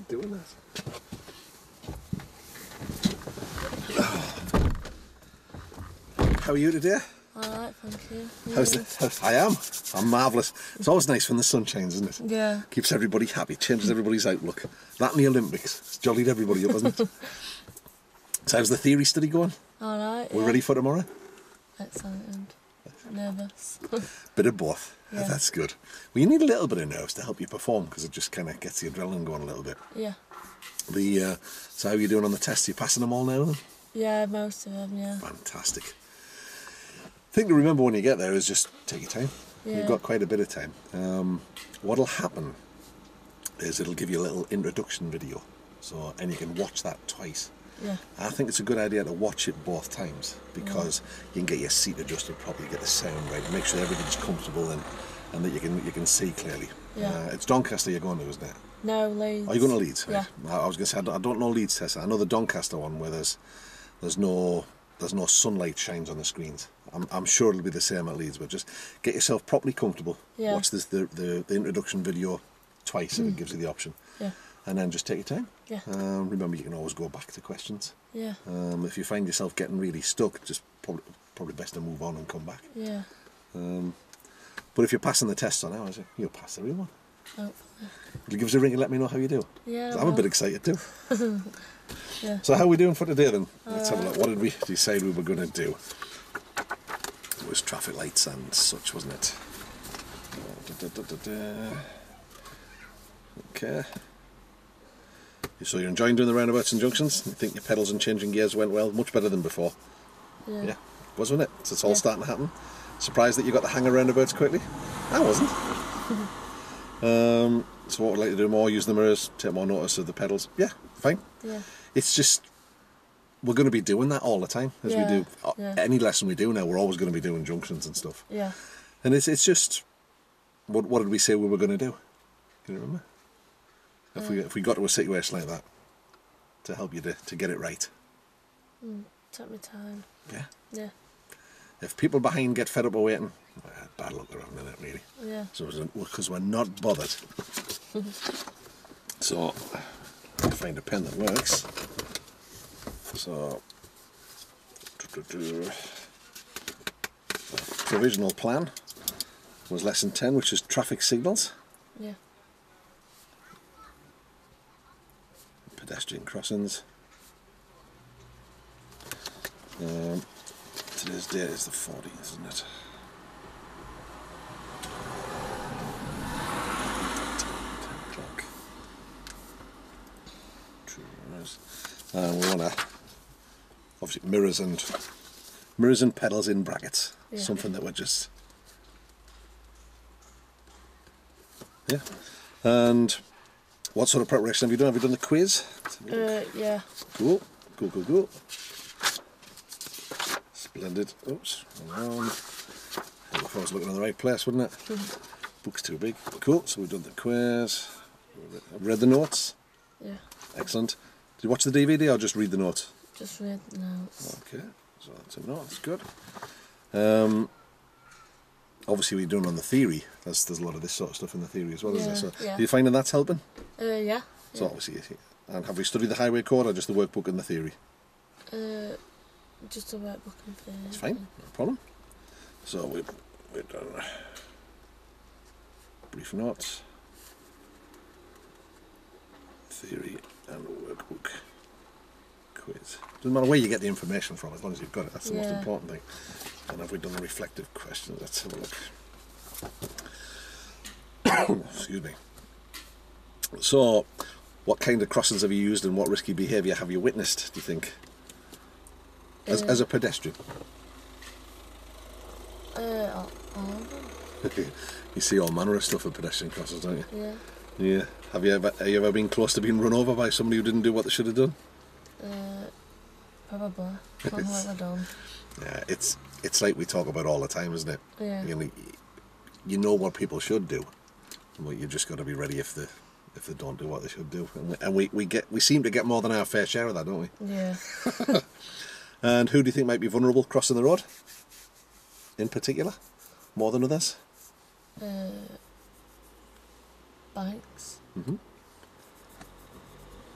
doing that. How are you today? Alright, thank you. I'm marvellous. It's always nice when the sun shines, isn't it? Yeah. Keeps everybody happy, changes everybody's outlook. That and the Olympics. It's jollied everybody up, hasn't it? So how's the theory study going? Alright, We're ready for tomorrow? Excited. Nervous. Bit of both. Yeah. That's good. Well, you need a little bit of nerves to help you perform because it just kind of gets the adrenaline going a little bit. Yeah. So how are you doing on the tests? Are you passing them all now then? Yeah, most of them, yeah. Fantastic. Thing to remember when you get there is just take your time. Yeah. You've got quite a bit of time. What'll happen is it'll give you a little introduction video, and you can watch that twice. Yeah. I think it's a good idea to watch it both times because you can get your seat adjusted properly, get the sound right, make sure everything's comfortable and that you can see clearly. Yeah. It's Doncaster you're going to, isn't it? No, Leeds. Are you going to Leeds? Yeah. Right. I was going to say I don't know Leeds test. I know the Doncaster one where there's no sunlight shines on the screens. I'm sure it'll be the same at Leeds, but just get yourself properly comfortable. Yeah. Watch the introduction video twice if it gives you the option. Yeah. And then just take your time. Yeah. Remember, you can always go back to questions. Yeah. If you find yourself getting really stuck, just probably best to move on and come back. Yeah. But if you're passing the tests on now, you'll pass the real one. Hopefully. You'll give us a ring and let me know how you do. Yeah. I'm a bit excited too. Yeah. So how are we doing for today then? Let's have a look. What did we decide we were going to do? It was traffic lights and such, wasn't it? Okay. So you're enjoying doing the roundabouts and junctions? You think your pedals and changing gears went well? Much better than before. Yeah. Wasn't it? So it's all starting to happen. Surprised that you got the hang of roundabouts quickly? I wasn't. So what would like to do more? Use the mirrors, take more notice of the pedals. Yeah, fine. Yeah. It's just, we're going to be doing that all the time as we do. Any lesson we do now, we're always going to be doing junctions and stuff. Yeah. And it's just, what did we say we were going to do? Can you remember? If we got to a situation like that, to help you to get it right. Take my time. Yeah. Yeah. If people behind get fed up with waiting, bad luck around in it really. Yeah. So because we're not bothered. So find a pen that works. So provisional plan was lesson 10, which is traffic signals. Yeah. Pedestrian crossings. Today's date is the 40th, isn't it? 10 o'clock. And we want to obviously mirrors and pedals in brackets. Yeah. Something that we're just And what sort of preparation have you done? Have you done the quiz? Yeah. Cool. Cool. Splendid. Oops. Hang on. If I was looking in the right place, wouldn't it? Book's too big. Cool. So we've done the quiz. I've read the notes. Yeah. Excellent. Did you watch the DVD or just read the notes? Just read the notes. Okay. So that's a note. That's good. Obviously we're doing on the theory. There's a lot of this sort of stuff in the theory as well, isn't there? So are you finding that's helping? Yeah. So obviously, and have we studied the highway code or just the workbook and the theory? Just a workbook and theory. That's fine, no problem. So we've done brief notes, theory and workbook, quiz. Doesn't matter where you get the information from, as long as you've got it. That's the most important thing. And have we done the reflective questions? Let's have a look. Excuse me. So, what kind of crossings have you used and what risky behaviour have you witnessed, do you think? As a pedestrian? All of them. You see all manner of stuff at pedestrian crossings, don't you? Yeah. Yeah. Have you ever been close to being run over by somebody who didn't do what they should have done? Probably. What have I done? Yeah, it's like we talk about all the time, isn't it? Yeah. You know what people should do, but you just got to be ready if they don't do what they should do, and we seem to get more than our fair share of that, don't we? Yeah. And who do you think might be vulnerable crossing the road? In particular, more than others? Bikes.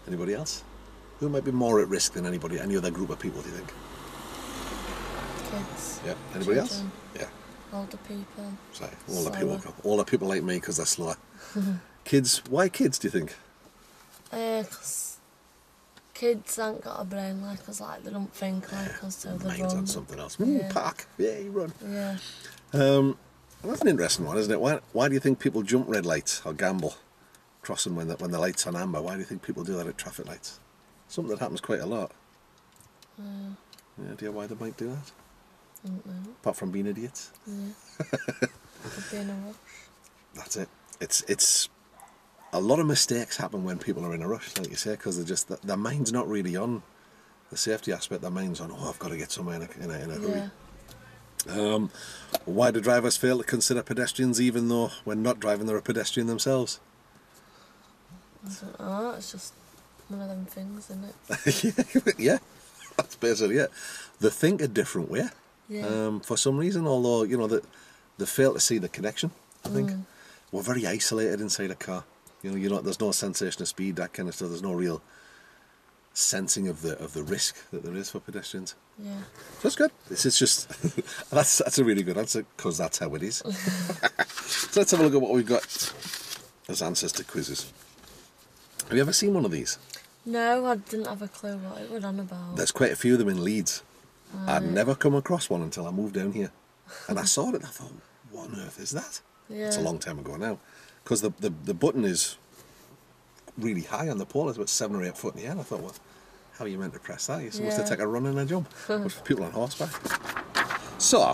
Anybody else? Who might be more at risk than any other group of people, do you think? Kids. Yeah. Anybody else? Children. Yeah. Older people. Sorry, Slower. older people like me because they're slower. Kids, why kids, do you think? 'Cause kids ain't got a brain like us, like they don't think like us, so they Minds run. on something else. Yeah. Park, yeah, you run. Yeah. That's an interesting one, isn't it? Why do you think people jump red lights or gamble crossing when the light's on amber? Why do you think people do that at traffic lights? Something that happens quite a lot. Any idea why they might do that? I don't know. Apart from being idiots. Yeah. Could be in a rush. That's it. It's a lot of mistakes happen when people are in a rush, like you say, because they're just their mind's not really on the safety aspect. Their mind's on, I've got to get somewhere in a hurry. Yeah. Why do drivers fail to consider pedestrians even though when not driving they're a pedestrian themselves? I don't know, it's just one of them things, isn't it? Yeah, that's basically it. They think a different way. Yeah. For some reason, although, they fail to see the connection, I think. We're very isolated inside a car. There's no sensation of speed, that kind of stuff. There's no real sensing of the risk that there is for pedestrians. Yeah. So that's good. This is just that's a really good answer because that's how it is. So let's have a look at what we've got as answers to quizzes. Have you ever seen one of these? No, I didn't have a clue what it was on about. There's quite a few of them in Leeds. I'd never come across one until I moved down here, and I saw it and I thought, what on earth is that? Yeah. It's a long time ago now, because the button is really high on the pole. It's about 7 or 8 foot in the air. I thought, well, how are you meant to press that? You're supposed to take a run and a jump. But for people on horseback. So,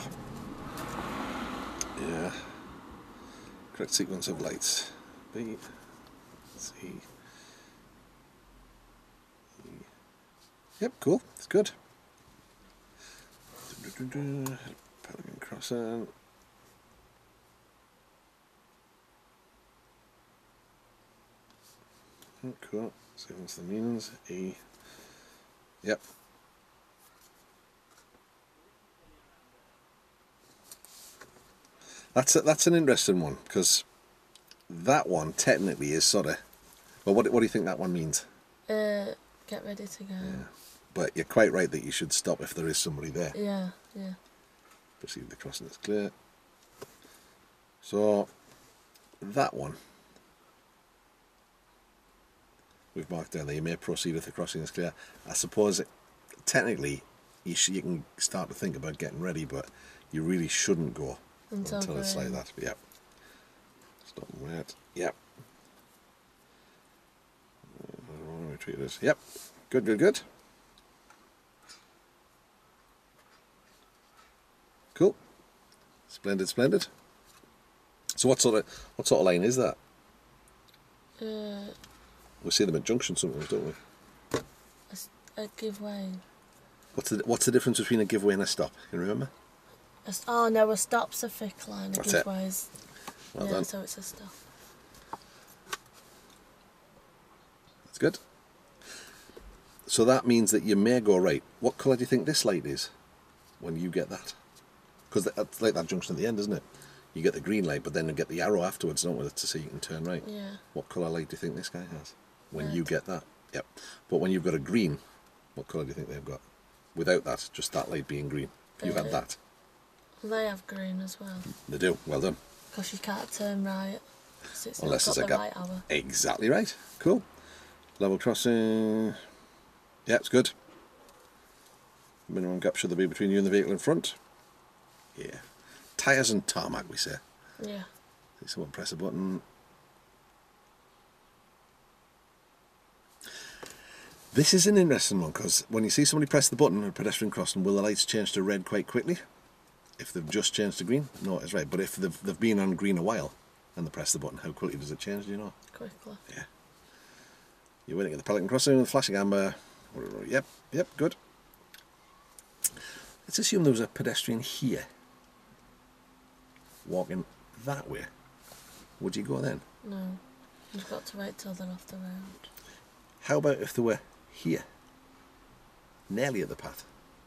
yeah, correct sequence of lights. B, C, E. Yep, cool. It's good. Pelican crossing. Cool. See what's the meanings. E. Yep. That's an interesting one because that one technically is sort of. Well, what do you think that one means? Get ready to go. Yeah. But you're quite right that you should stop if there is somebody there. Yeah. Yeah. Proceed the crossing is clear. So that one we've marked down there. You may proceed if the crossing is clear. I suppose technically you can start to think about getting ready, but you really shouldn't go until it's like that. Yep. Stop and wait. Yep. Retreat is. Yep. Good. Good. Good. Cool. Splendid. Splendid. So what sort of line is that? We see them at junctions sometimes, don't we? A give way. What's the difference between a give way and a stop? Can you remember? Oh no, a stop's a thick line. A give way's. Well done. So it's a stop. That's good. So that means that you may go right. What colour do you think this light is when you get that? Because that's like that junction at the end, isn't it? You get the green light, but then you get the arrow afterwards, don't we, to see you can turn right. Yeah. What colour light do you think this guy has when Red. you get that? Yep. But when you've got a green, what colour do you think they've got? Without that, just that light being green. You've had that. They have green as well. They do. Well done. Because you can't turn right. It's Unless got there's a the gap. right hour. Exactly right. Cool. Level crossing. Yeah, it's good. Minimum gap should there be between you and the vehicle in front? Yeah. Tyres and tarmac, we say. Yeah. See someone press a button. This is an interesting one because when you see somebody press the button on a pedestrian crossing, will the lights change to red quite quickly? If they've just changed to green? No, it's right. But if they've been on green a while and they press the button, how quickly does it change, do you know? Quickly. Yeah. You're waiting at the pelican crossing with flashing amber. Yep, good. Let's assume there was a pedestrian here walking that way. Would you go then? No. You've got to wait till they're off the road. How about if they were here? Nearly at the path.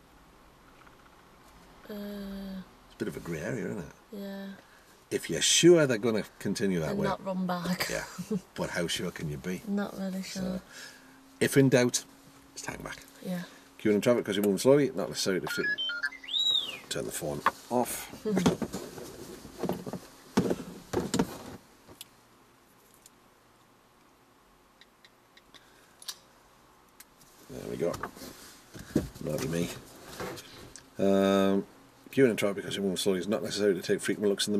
It's a bit of a grey area, isn't it? Yeah. If you're sure they're going to continue that And way. not run back. Yeah. But how sure can you be? Not really sure. If in doubt, just hang back. Yeah. Queuing in traffic because you're moving slowly, not necessarily to turn the phone off. There we go. Naughty me. Queuing in traffic because you're moving slowly is not necessary to take frequent looks in the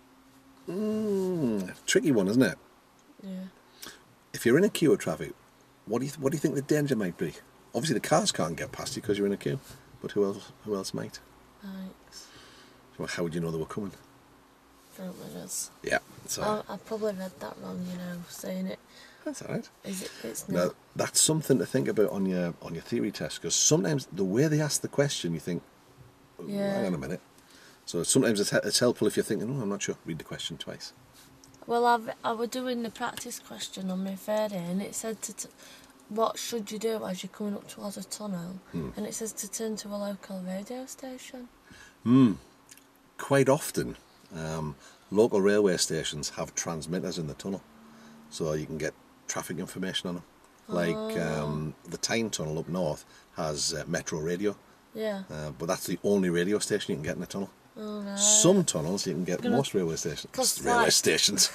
mirror. Tricky one, isn't it? Yeah. If you're in a queue of traffic, what do you think the danger might be? Obviously, the cars can't get past you because you're in a queue, but who else might? Thanks. So how would you know they were coming? Front mirrors. Yeah, that's all right. I probably read that wrong, you know, saying it. That's all right. It's Now, not. that's something to think about on your theory test, because sometimes the way they ask the question, you think, oh, Yeah. hang on a minute. So sometimes it's helpful if you're thinking, oh, I'm not sure, read the question twice. Well, I was doing the practice question on my third day, and it said what should you do as you're coming up towards a tunnel? And it says to turn to a local radio station. Quite often, local railway stations have transmitters in the tunnel, so you can get traffic information on them. Like the Tyne Tunnel up north has Metro Radio, but that's the only radio station you can get in the tunnel. Oh, right. Some tunnels you can get most railway stations. Radio stations.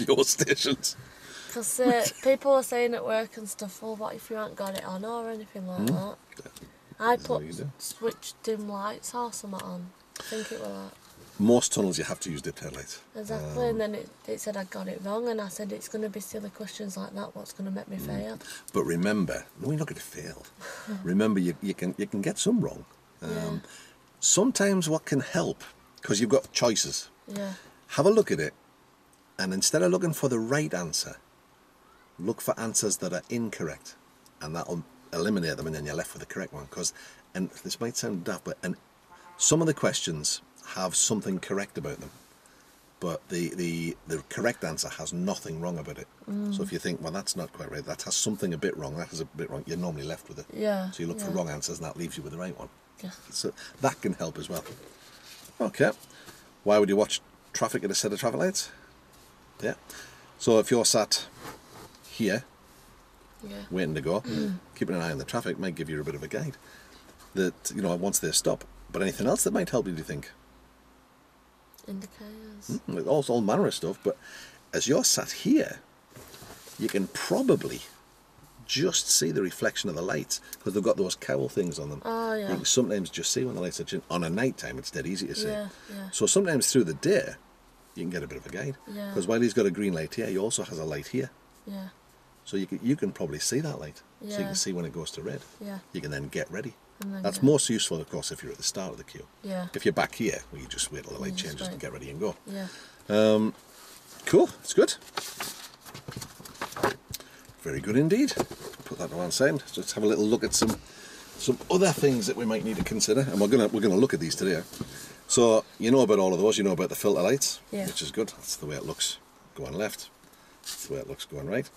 Because people are saying at work and stuff, well, what if you haven't got it on or anything like that? I put switch dim lights or something on. I think it was that. Most tunnels you have to use dip headlights. Exactly, and then it said I got it wrong, and I said it's going to be silly questions like that, what's going to make me fail? But remember, no, you're not going to fail. Remember, you can get some wrong. Sometimes what can help, because you've got choices, have a look at it, and instead of looking for the right answer, look for answers that are incorrect, and that'll eliminate them, and then you're left with the correct one. And this might sound daft, but some of the questions have something correct about them, but the correct answer has nothing wrong about it. So if you think, well, that's not quite right, that has something a bit wrong, that is a bit wrong, you're normally left with it. So you look for wrong answers, and that leaves you with the right one. So that can help as well. Okay, why would you watch traffic at a set of traffic lights? So if you're sat here waiting to go, keeping an eye on the traffic might give you a bit of a guide that, you know, once they stop. But anything else that might help you, do you think? Indicators. All manner of stuff, but as you're sat here, you can probably just see the reflection of the lights, because they've got those cowl things on them. You can sometimes just see when the lights are on a night time. It's dead easy to see. So sometimes through the day you can get a bit of a guide, because while he's got a green light here, he also has a light here. So you can probably see that light, so you can see when it goes to red. You can then get ready. That's most useful, of course, if you're at the start of the queue. If you're back here, well, you just wait till the light changes and get ready and go. Cool, it's good. Very good indeed. Put that to one side. Let's have a little look at some other things that we might need to consider, and we're gonna look at these today. So you know about all of those. You know about the filter lights, which is good. That's the way it looks going left. That's the way it looks going right.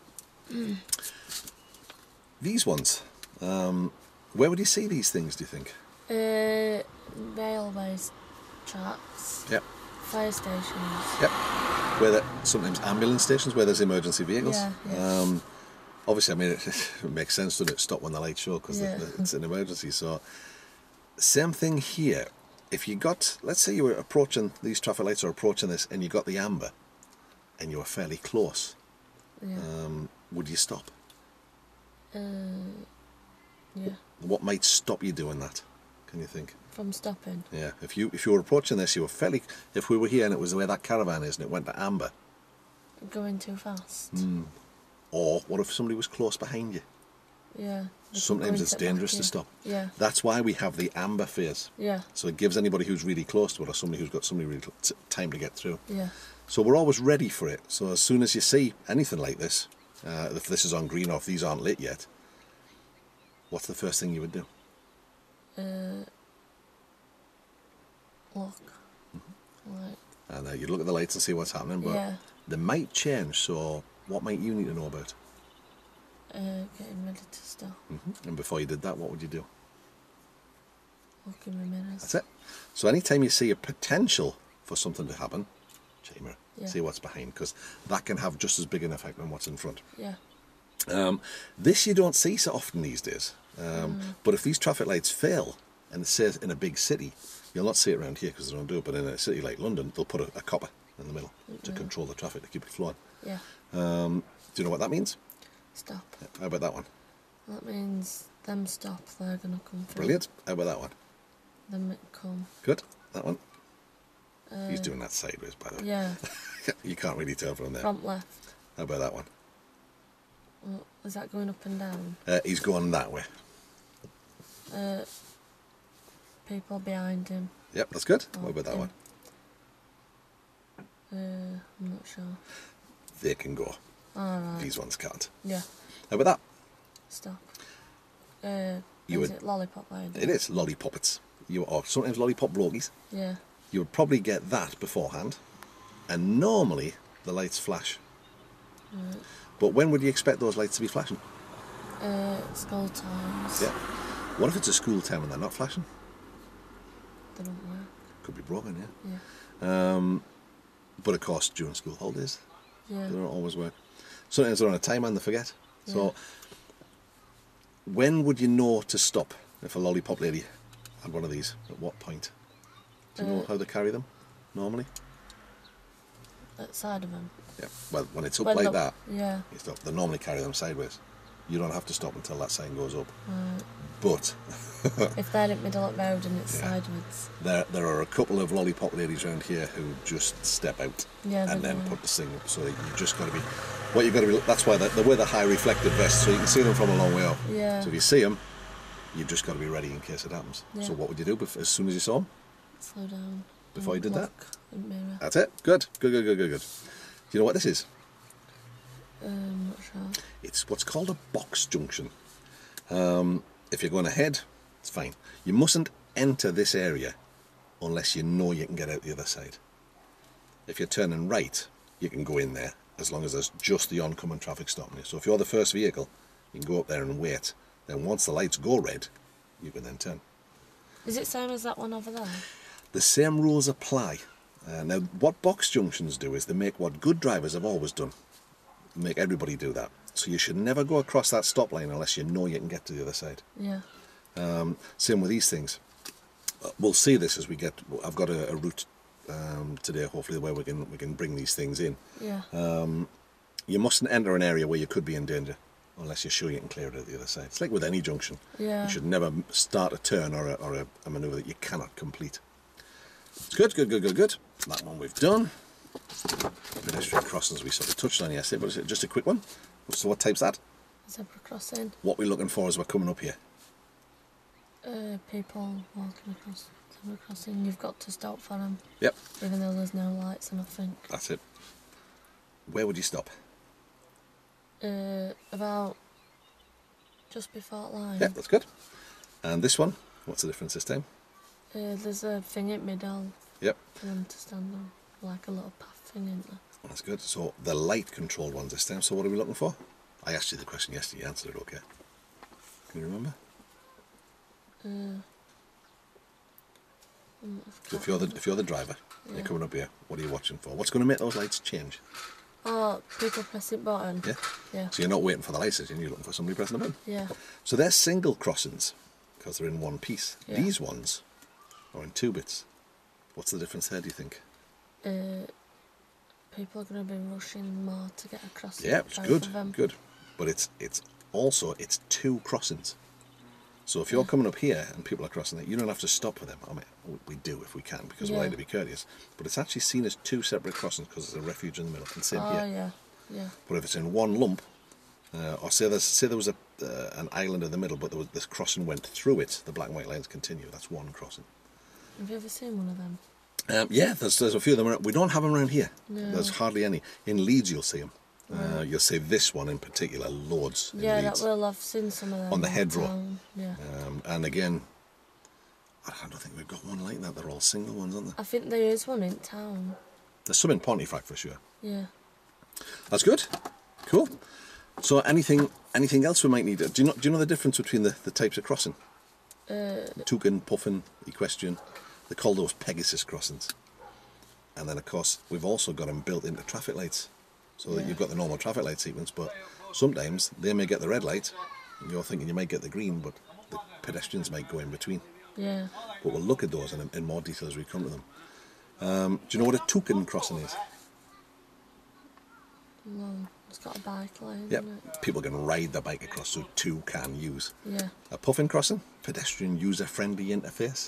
These ones. Where would you see these things, do you think? Railways, tracks. Fire stations. Where sometimes ambulance stations, where there's emergency vehicles. Obviously, I mean, it makes sense, doesn't it? Stop when the lights show, because it's an emergency. So, same thing here. If you got, let's say you were approaching these traffic lights, or approaching this, and you got the amber, and you were fairly close, would you stop? What might stop you doing that? Can you think? From stopping? If you were approaching this, you were fairly. If we were here and it was the way that caravan is, and it went to amber. Going too fast. Or what if somebody was close behind you? Sometimes it's dangerous to stop. That's why we have the amber phase. So it gives anybody who's really close to it, or somebody who's got really time to get through. So we're always ready for it. So as soon as you see anything like this, if this is on green or if these aren't lit yet, what's the first thing you would do? Look. And you'd look at the lights and see what's happening, but they might change. So what might you need to know about? Getting ready to stop. And before you did that, what would you do? Look in the mirrors. That's it. So anytime you see a potential for something to happen, check your mirror. See what's behind, because that can have just as big an effect on what's in front. This you don't see so often these days. But if these traffic lights fail, and it says in a big city, you'll not see it around here because they don't do it, but in a city like London, they'll put a copper in the middle to control the traffic, to keep it flowing. Yeah. Do you know what that means? Stop. How about that one? That means them stop, they're going to come through. Brilliant. How about that one? Them it come. Good. That one? He's doing that sideways, by the way. Yeah. You can't really tell from there. Front left. How about that one? Well, is that going up and down? He's going that way. People behind him. Yep, that's good. What about that one? I'm not sure. They can go. Alright. These ones can't. Yeah. How about that? Stop. Is it lollipop lady? It is lollipoppets. Or sometimes lollipop blokies. Yeah. You would probably get that beforehand, and normally the lights flash. Right. But when would you expect those lights to be flashing? School times. Yeah. What if it's a school time and they're not flashing? They don't work. Could be broken, yeah. Yeah. But of course, during school holidays, Yeah. they don't always work. Sometimes they're on a timer and they forget. So, when would you know to stop if a lollipop lady had one of these? At what point? Do you know how they carry them normally? At the side of them. Yeah. Well, when it's up like that, Yeah. you stop. They normally carry them sideways. You don't have to stop until that sign goes up. Right. But If they're in the middle of the road and it's sideways. there are a couple of lollipop ladies around here who just step out and then put the thing up. So you just got to be. What you've got to be. That's why they wear the high reflective vests, so you can see them from a long way off. Yeah. So if you see them, you've just got to be ready in case it happens. Yeah. So what would you do as soon as you saw them? Slow down. Before you did that? Look and mirror. That's it. Good. Good. Good. Good. Good. Good. Do you know what this is? Not sure. It's what's called a box junction. If you're going ahead, it's fine. You mustn't enter this area unless you know you can get out the other side. If you're turning right, you can go in there as long as there's just the oncoming traffic stopping you. So if you're the first vehicle, you can go up there and wait. Then once the lights go red, you can then turn. Is it same as that one over there? The same rules apply. Now, what box junctions do is they make what good drivers have always done. Make everybody do that. So you should never go across that stop line unless you know you can get to the other side. Yeah. Same with these things. We'll see this as we get. I've got a route today, hopefully, where we can bring these things in. Yeah. You mustn't enter an area where you could be in danger unless you're sure you can clear it at the other side. It's like with any junction. Yeah. You should never start a turn or a manoeuvre that you cannot complete. It's good, good, good, good, good. That one we've done. Pedestrian crossings we sort of touched on yesterday, but it's just a quick one. So what type's that? Zebra crossing. What we're looking for as we're coming up here. People walking across zebra crossing. You've got to stop for them. Yep. Even though there's no lights, and I think. That's it. Where would you stop? About just before that line. Yeah, that's good. And this one, what's the difference this time? There's a thing in middle. Yep. For them to stand on, like a little path thing, isn't there? That's good. So the light controlled ones this time. So what are we looking for? I asked you the question yesterday. You answered it okay. Can you remember? So if you're the driver, you're coming up here. What are you watching for? What's going to make those lights change? Oh, people pressing button. Yeah. Yeah. So you're not waiting for the lights, you're looking for somebody pressing the button. Yeah. So they're single crossings because they're in one piece. Yeah. These ones are in 2 bits. What's the difference there? Do you think? People are going to be rushing more to get across. Yeah, it's good, good. But it's also 2 crossings. So if you're coming up here and people are crossing it, you don't have to stop for them. I mean, we do if we can because we like to be courteous. But it's actually seen as 2 separate crossings because there's a refuge in the middle. And same here. Oh yeah, yeah. But if it's in one lump, or say there was an island in the middle, but this crossing went through it, the black and white lines continue. That's one crossing. Have you ever seen one of them? Yeah, there's a few of them. We don't have them around here. No. There's hardly any. In Leeds, you'll see them. You'll see this one in particular, loads. Yeah, in Leeds. I've seen some of them On the hedgerow. Yeah. And again, I don't think we've got one like that. They're all single ones, aren't they? I think there is one in town. There's some in Pontefract for sure. Yeah. That's good. Cool. So anything else we might need? Do you know the difference between the types of crossing? Toucan, puffin, equestrian. They call those Pegasus crossings. And then of course we've also got them built into traffic lights. So that you've got the normal traffic light sequence, but Sometimes they may get the red light, and you're thinking you might get the green, but the pedestrians might go in between. Yeah. But we'll look at those in more detail as we come to them. Do you know what a token crossing is? No, it's got a bike lane. Yep. Isn't it? People can ride their bike across, so two can use. Yeah. A puffin crossing, pedestrian user-friendly interface.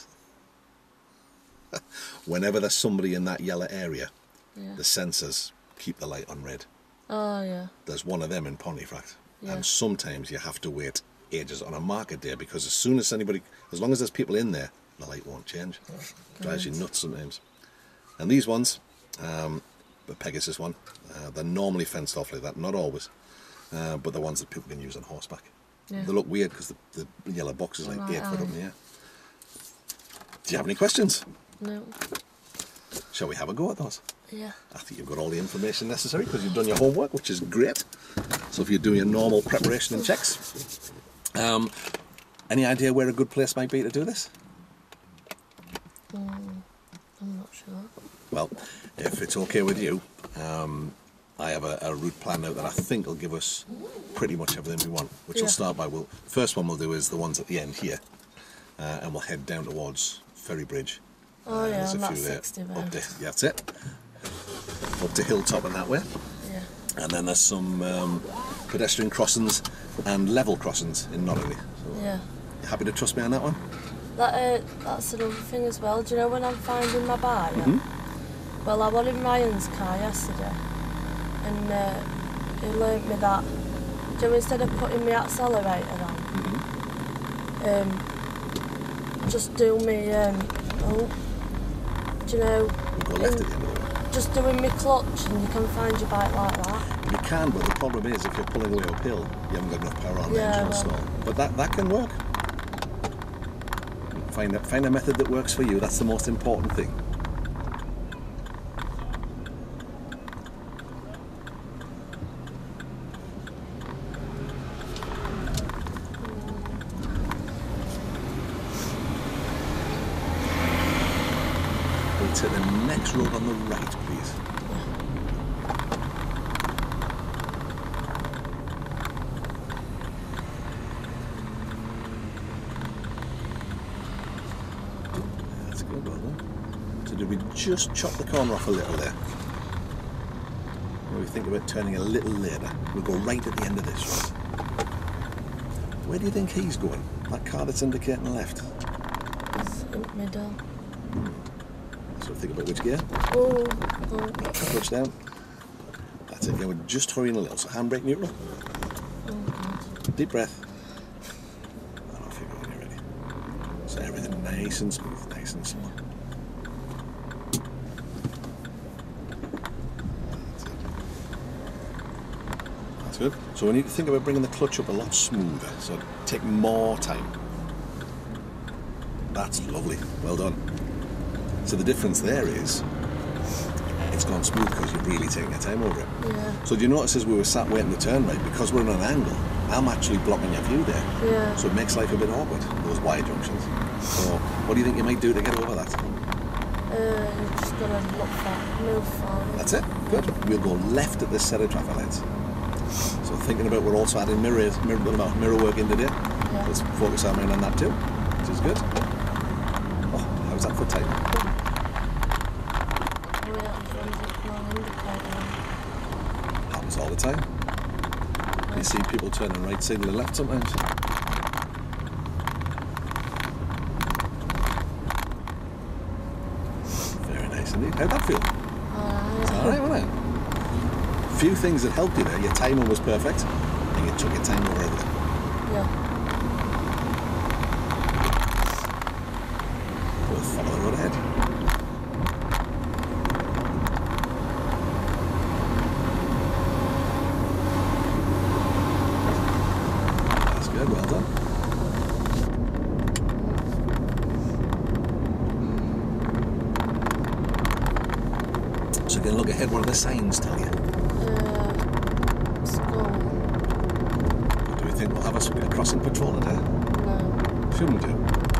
Whenever there's somebody in that yellow area, the sensors keep the light on red. Oh, yeah. There's one of them in Pontefract. Yeah. And sometimes you have to wait ages on a market day, because as soon as as long as there's people in there, the light won't change. Drives you nuts sometimes. And these ones, the Pegasus one, they're normally fenced off like that, not always, but the ones that people can use on horseback. Yeah. They look weird because the yellow box is like Right, 8 foot up in the air. Do you have any questions? No. Shall we have a go at those? Yeah. I think you've got all the information necessary because you've done your homework, which is great. So if you're doing your normal preparation and checks, any idea where a good place might be to do this? I'm not sure. Well, if it's okay with you, I have a route planned out that I think will give us pretty much everything we want, which we'll start by. First one we'll do is the ones at the end here, and we'll head down towards Ferry Bridge. Oh, yeah, there's a and few that's 60 there. there. Yeah, that's it. Up to Hilltop and that way. Yeah. And then there's some pedestrian crossings and level crossings in Nottingham. So Yeah. you happy to trust me on that one? That's another thing as well. Do you know when I'm finding my buyer? Well, I was in Ryan's car yesterday, and he learnt me that, do you know, instead of putting my accelerator on, just do me, do you know, We'll go left at the end of the way. just doing my clutch, and you can find your bike like that. You can, but the problem is if you're pulling away uphill, you haven't got enough power on the engine to stall. But that can work. Find a method that works for you. That's the most important thing. We'll take the next road on the right, please. That's good, well done. So did we just chop the corner off a little there? When we think about turning a little later, we'll go right at the end of this road. Where do you think he's going? That car that's indicating left. It's in the middle. So think about which gear. Oh. Touch down. That's it. Now we're just hurrying a little. So handbrake neutral. Deep breath. And off you go when you're ready. So everything nice and smooth, nice and slow. That's good. So we need to think about bringing the clutch up a lot smoother. So take more time. That's lovely. Well done. So the difference there is it's gone smooth because you're really taking your time over it. Yeah. So do you notice as we were sat waiting to turn right, because we're in an angle, I'm actually blocking your view there. Yeah. So it makes life a bit awkward, those wide junctions. So what do you think you might do to get over that? You're just gonna move forward. That's it. Good. We'll go left at this set of traffic lights. So thinking about we're also adding mirror work in today. Yeah. Let's focus our mind on that too, which is good. Oh, how's that for time? Happens all the time. You see people turning right side to the left sometimes. Very nice indeed. How'd that feel? It's alright, wasn't it? Few things that helped you there. Your timing was perfect, and you took your time over everything. Yeah. We'll follow the road ahead. That's good, well done. So you can look ahead, what do the signs tell you? School. Do we think we'll have a crossing patrol today? No. Shouldn't do.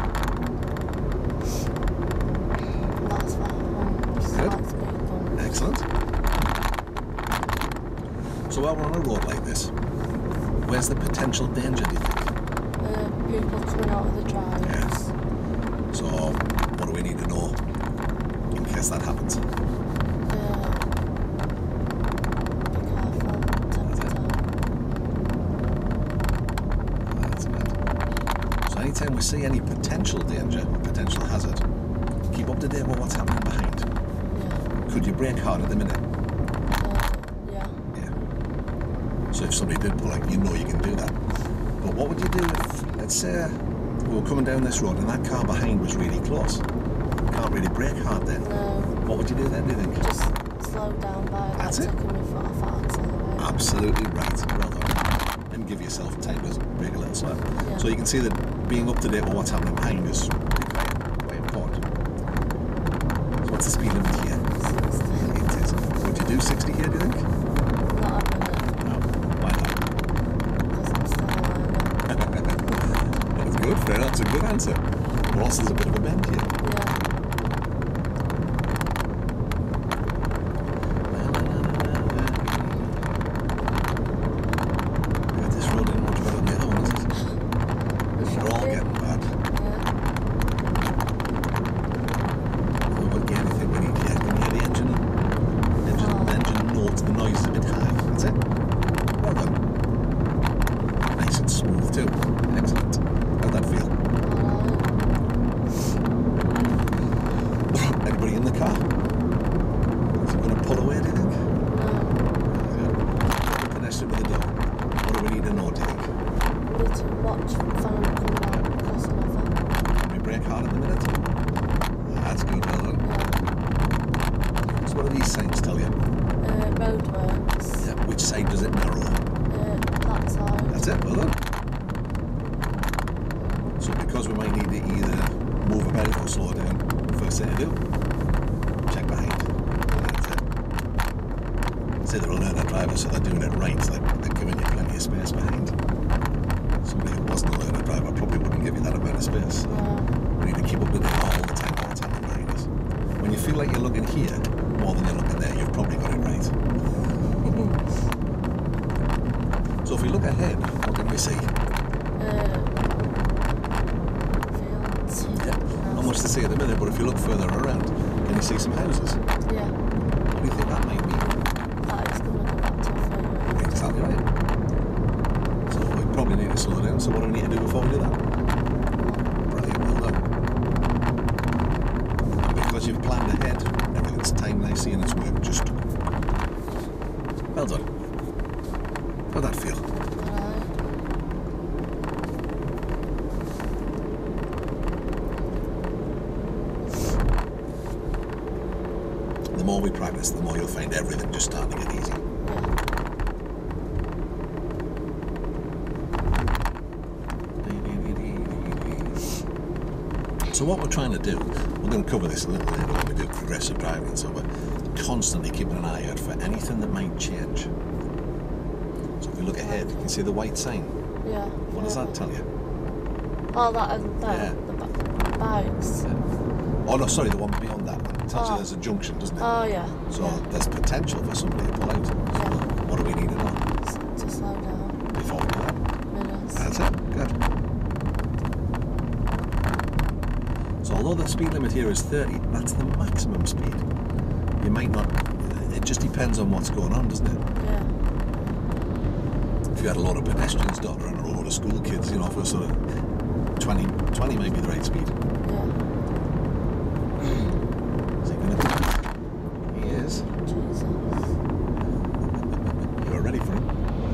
That's fine. Good. That's people. Excellent. So while we're on a road like this, where's the potential danger, do you think? People coming out of the drive. Yes. So, what do we need to know in case that happens? Be careful. That's good. So anytime we see any potential danger, or potential hazard, keep up to date with what's happening behind. Yeah. Could you brake hard at the minute? Yeah. Yeah. So if somebody did pull out, you know you can do that. But what would you do if, let's say, we were coming down this road and that car behind was really close? Can't really brake hard then. No. What would you do then, do you think? Just slow down by like That's it. taking my foot off that accelerator. Absolutely right. Well done. And give yourself time to brake a little slower. Yeah. So you can see that being up to date with what's happening behind is quite important. So what's the speed limit here? 60. It is. Would you do 60 here, do you think? Not a minute. No. Why not? Because I'm still a learner. That's good, fair. That's a good answer. But also there's a bit of a bend here. Yeah. This road isn't much better than the other one, is it? They're all getting bad. What gear do you think we need here? Can we hear the engine? Engine note, the noise is a bit high. That's it. Well done. Nice and smooth too. Excellent. How'd that feel? Anybody in the car? Is he going to pull away, do you think? Yeah. Pedestrian with the door. What do we need to know, do you think? We need to watch from coming out across another. Can we brake hard at the minute? That's good, well done. So what do these signs tell you? Roadworks. Yeah. Which side does it narrow? That side. That's it, well done. So because we might need to either move about or slow down, first thing to do, check behind. That's it. Say they're a learner driver, so they're doing it right, so they're giving you plenty of space behind. Somebody who wasn't a learner driver probably wouldn't give you that amount of space. We need to keep up with it all the time, what's happening behind us. When you feel like you're looking here more than you're looking there, you've probably got it right. So if we look ahead, what can we see? Fields. Yeah, not much to see at the minute, but if you look further around, can you see some houses? Yeah. What do you think that might mean? That is going to go back to a freeway. Exactly right. So we probably need to slow down, so what do we need to do before we do that? Brilliant, well done. And because you've planned ahead, everything's time nicely and it's worked just. Well done. How'd that feel? The more we practice, the more you'll find everything just starting to get easy. So what we're trying to do, we're going to cover this a little later when we do progressive driving, so we're constantly keeping an eye out for anything that might change. So if we look ahead, you can see the white sign. Yeah. What does that tell you? Oh, that Yeah. the bikes. Yeah. Oh no, sorry, the one beyond that one. It tells you there's a junction, doesn't it? Oh, yeah. So yeah. there's potential for somebody to pull out. Yeah. What do we need to know To slow down. before we do that? Minutes. That's it. Good. So although the speed limit here is 30, that's the maximum speed. You might not. It just depends on what's going on, doesn't it? Yeah. If you had a lot of pedestrians dotting around or a lot of school kids, you know, for sort of 20 might be the right speed. Yeah. Is he going to do it? He is. Jesus. You are ready for him.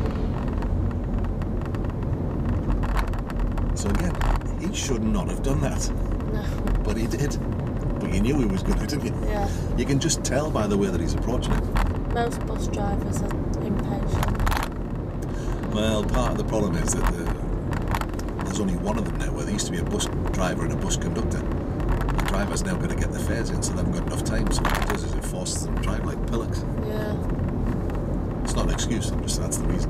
So again, he should not have done that. No. But he did. But you knew he was going to, didn't you? Yeah. You can just tell by the way that he's approaching it. Most bus drivers are impatient. Well, part of the problem is that there's only one of them now, where there used to be a bus driver and a bus conductor. The driver's now going to get the fares in, so they haven't got enough time, so what it does is it forces them to drive like pillocks. Yeah. It's not an excuse, I'm just, that's the reason.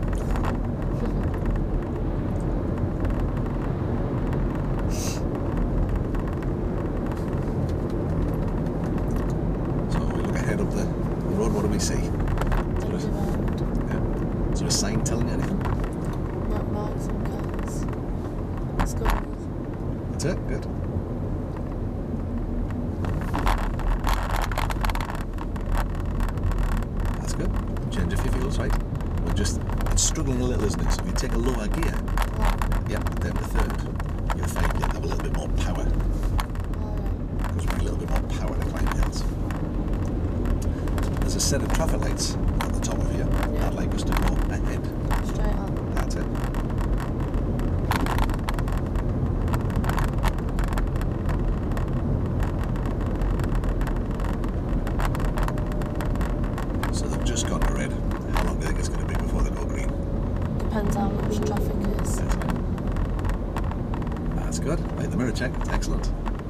So we look ahead up the road, what do we see? Empty road. Yeah. Is there a sign telling you anything? No. That's good. That's it, good. That's good. Change if you feel right. We're just, it's struggling a little, isn't it? So if you take a lower gear, yep, down to third, you'll find you'll have a little bit more power. Because we need a little bit more power to climb hills. There's a set of traffic lights at the top of here. Yeah. I'd like us to go ahead. Straight on. That's it. So they've just gone to red. How long do you think it's going to be before they go green? Depends how much traffic is. That's good. Right, the mirror check. Excellent.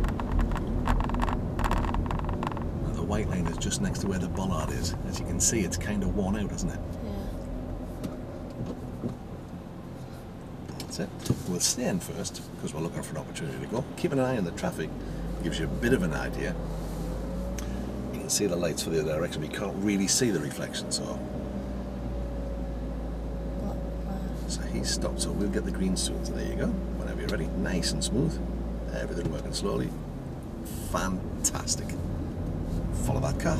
Now the white line is just next to where the bollard is. As you can see, it's kind of worn out, isn't it? Yeah. That's it. We'll stay in first because we're looking for an opportunity to go. Keeping an eye on the traffic gives you a bit of an idea. You can see the lights for the other direction, but you can't really see the reflection, so he's stopped, so we'll get the green soon. So there you go. Whenever you're ready, nice and smooth. Everything working slowly. Fantastic. Follow that car.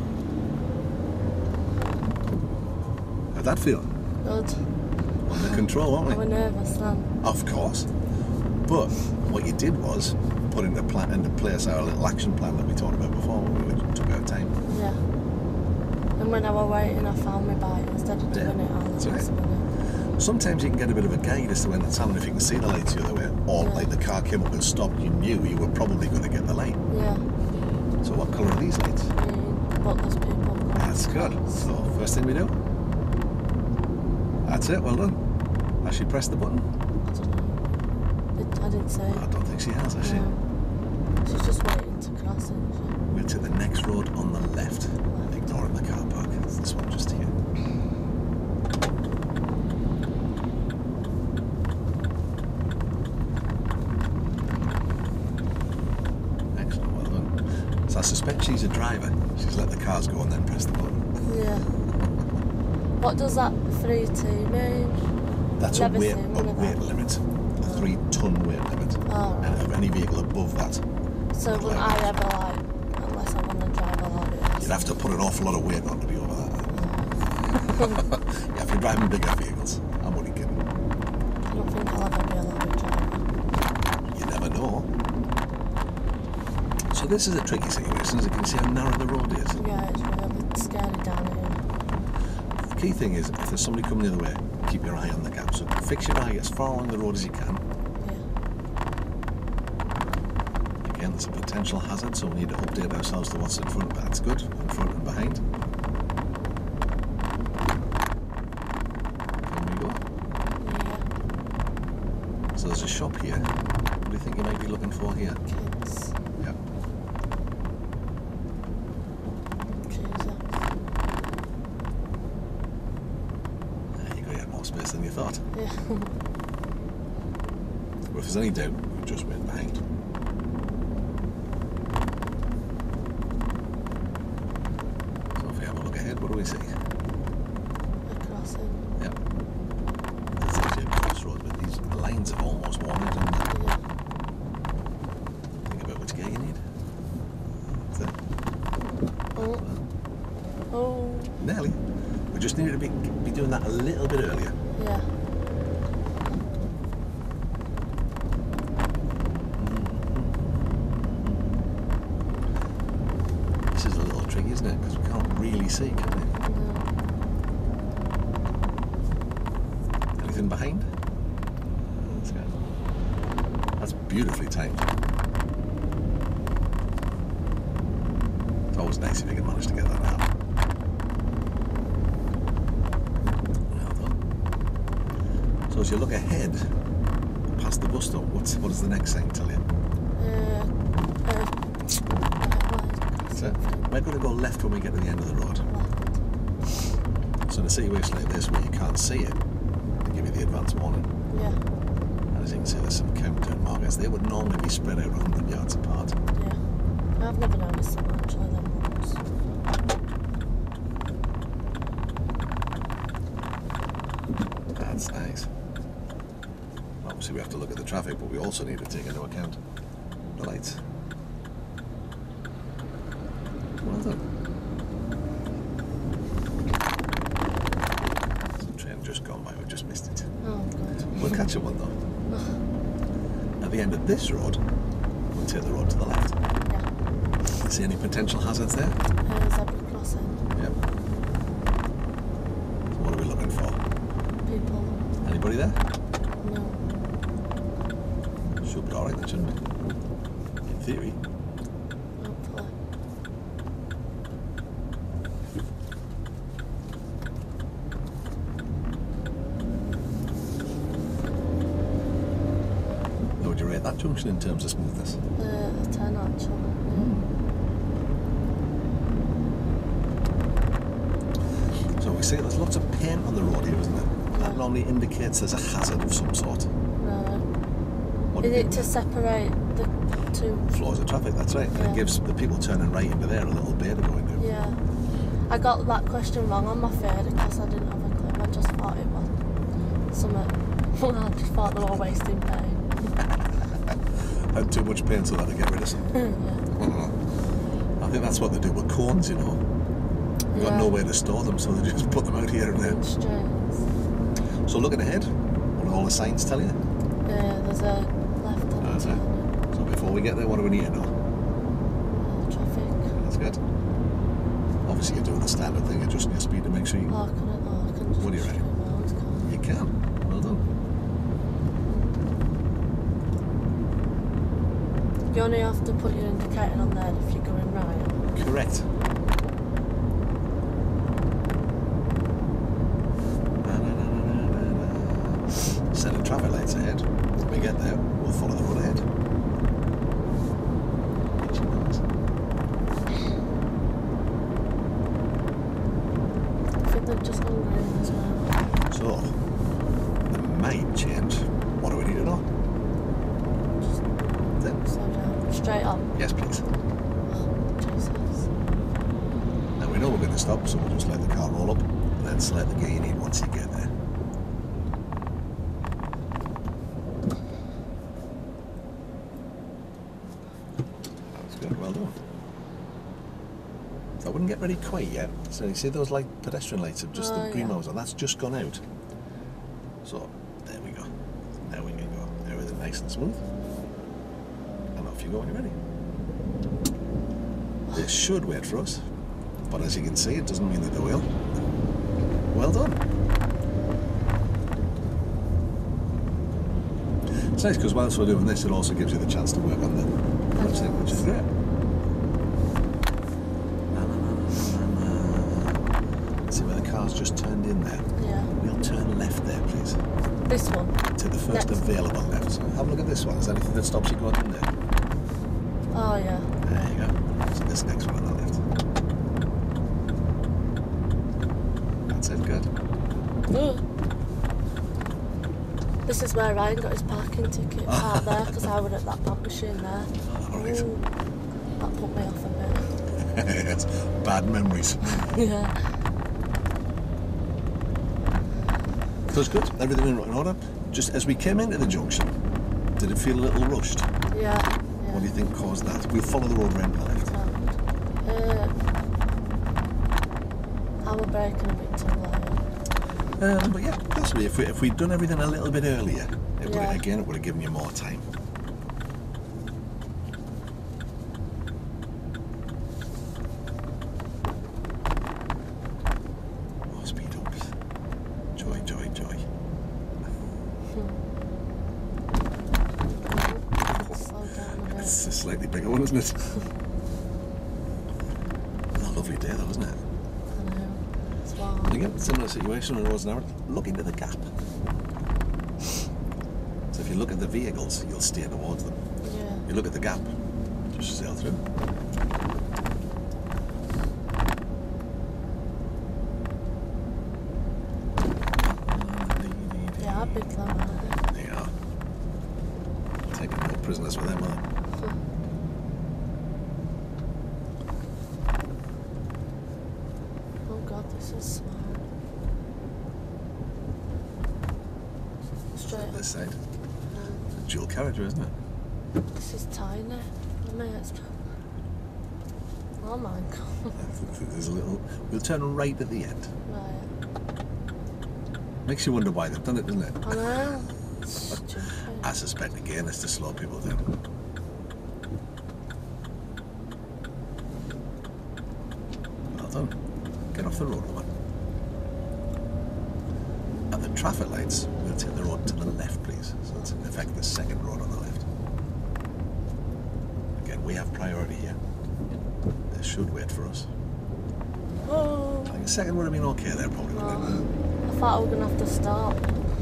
How'd that feel? Good. Under control, aren't we? I was nervous then. Of course. But what you did was put into place our little action plan that we talked about before when we took our time. Yeah. And when I was waiting, I found my bike instead of doing it all the last minute. Sometimes you can get a bit of a guide as to when it's happening if you can see the lights the other way, or like the car came up and stopped, you knew you were probably going to get the light. Yeah. So what colour are these lights? But there's people. That's good. So first thing we do. That's it. Well done. Has she pressed the button? I don't know. I didn't say. I don't think she has she? No. She's just waiting to cross it. We'll take the next road on the left, ignoring the car park. It's this one just here. Excellent, well done. So I suspect she's a driver. She's let the cars go and then press the button. Yeah. What does that 3T mean? That's a weight limit. A 3-ton weight limit. Oh, right. And of any vehicle above that. So wouldn't I ever like, unless I want to drive a lot of it? You'd have to put an awful lot of weight on to be over that. Yeah, if you're driving bigger vehicles, I'm only kidding. I don't think I'll ever be a lorry driver. You never know. So this is a tricky situation, as you can see how narrow the road is. Yeah, it's really scary down here. The key thing is, if there's somebody coming the other way, keep your eye on the gap. So fix your eye as far along the road as you can. Yeah. Again, there's a potential hazard, so we need to update ourselves to what's in front. But that's good, in front and behind. There we go. Yeah. So there's a shop here. What do you think you might be looking for here? Kids. Yep. Jesus. There you go, you had more space than you thought. Yeah. Well, if there's any doubt, we've just went behind. So if we have a look ahead, what do we see? A crossing. Yep. That's actually a crossroad, but these lines have almost worn out, haven't they? Yeah. Think about which gear you need. That's it. Oh. Oh. Nearly. We just needed to be doing that a little bit earlier. Yeah. This is a little tricky, isn't it? Because we can't really see, can we? No. Anything behind? That's good. That's beautifully timed. It's always nice if you can manage to get that out. Well done. So as you look ahead, past the bus stop, what does the next sign tell you? That's it. We're going to go left when we get to the end of the road. So in a situation like this where you can't see it, they give you the advance warning. Yeah. And as you can see, there's some countdown markers. They would normally be spread out 100 yards apart. Yeah. I've never noticed them actually, them ones. That's nice. Well, obviously we have to look at the traffic, but we also need to take into account the lights. Well done. There's a train just gone by, we've just missed it. Oh, God. We'll catch up one though. At the end of this road, we'll take the road to the left. Yeah. See any potential hazards there? Zebra crossing. Yep. So what are we looking for? People. Anybody there? No. Should be alright then, shouldn't we? In theory. Hopefully. How would you rate that junction in terms of smoothness? A 10 actually. So we see there's lots of paint on the road here, isn't there? That normally indicates there's a hazard of some sort. Right. What do Is you it think? to separate the two? Flows of traffic, that's right. And Yeah. it gives the people turning right into there a little bay to go into. Yeah. I got that question wrong on my third because I didn't have a clue. I just thought it was something. I just thought they were wasting paint. Had too much paint so that to get rid of some. Yeah. I think that's what they do with cones, you know. They've got Yeah. nowhere to store them, so they just put them out here and there. Straights. So looking ahead, what do all the signs tell you? Yeah, there's a left hand That's it. turn. So before we get there, what do we need to know? Traffic. That's good. Obviously you're doing the standard thing, adjusting your speed to make sure you... Oh, I can just What do you reckon? straight round, can't I? You can. Well done. You only have to put your indicator on there if you're going right. Correct. Set of traffic lights ahead. When we get there, we'll follow the road ahead. I think they've just gone green as well. So, the main change, what do we need to know? Just Then, slow down. Straight on. yes please. Oh, Jesus. Now we know we're going to stop, so we'll just let the car roll up and then select the gear you need once you get there. That's good, well done. I wouldn't get ready quite yet. So you see those pedestrian lights have just the green ones on, that's just gone out. So there we go. Now we can go. Everything nice and smooth. And off you go when you're ready. They should wait for us, but as you can see, it doesn't mean that they will. Well done. It's nice because whilst we're doing this, it also gives you the chance to work on the website, which is great. See where the car's just turned in there? Yeah. We'll turn left there, please. This one. To the first Next. available left. So have a look at this one. Is there anything that stops you going in there? Oh, yeah. There you go. So this next one on the left. That's it, good. Ooh. This is where Ryan got his parking ticket out there because I was at that bank machine there. Alright. Ooh, that put me off a bit. It's bad memories. Yeah. So it's good. Everything in order. Just as we came into the junction, did it feel a little rushed? Yeah. What do you think caused that? We'll follow the road round to the left. I was braking a bit too low. But yeah, possibly if we'd done everything a little bit earlier, it Yeah. would have given you more time. Oh, speed ups. Joy, joy, joy. Slow down a bit. It's a slightly bigger one, isn't it? A lovely day though, isn't it? I know. It's wild. And again, similar situation when it was now. Look into the gap. So if you look at the vehicles, you'll steer towards them. Yeah. You look at the gap, just sail through. Yeah, big low, aren't they? They are. Taking no prisoners with them, are they? Oh God, this is smart. Straight. This side. dual carriageway, isn't it? This is tiny. I mean, it's... Oh my god. There's a little... We'll turn right at the end. Right. Makes you wonder why they've done it, doesn't it? I know. Stupid. I suspect again it's to slow people down. Well done. Get off the road, woman. At the traffic lights, we'll take the road to the left, please. So it's in effect the second road on the left. Again, we have priority here. They should wait for us. Oh. I think a second would have been okay there, probably, wouldn't it? I thought we were going to have to stop.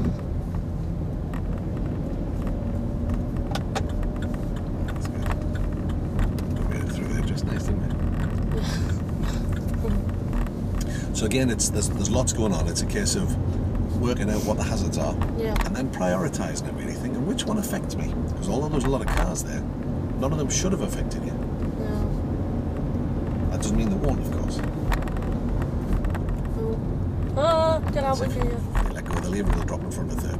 That's good. We made it through there just nice, didn't we? So again, there's lots going on. It's a case of working out what the hazards are, and then prioritising it, really, thinking which one affects me. Because although there's a lot of cars there, none of them should have affected you. No. That doesn't mean they won't, of course. Oh, get out with you. If you let go of the lever, it'll drop in front of the third.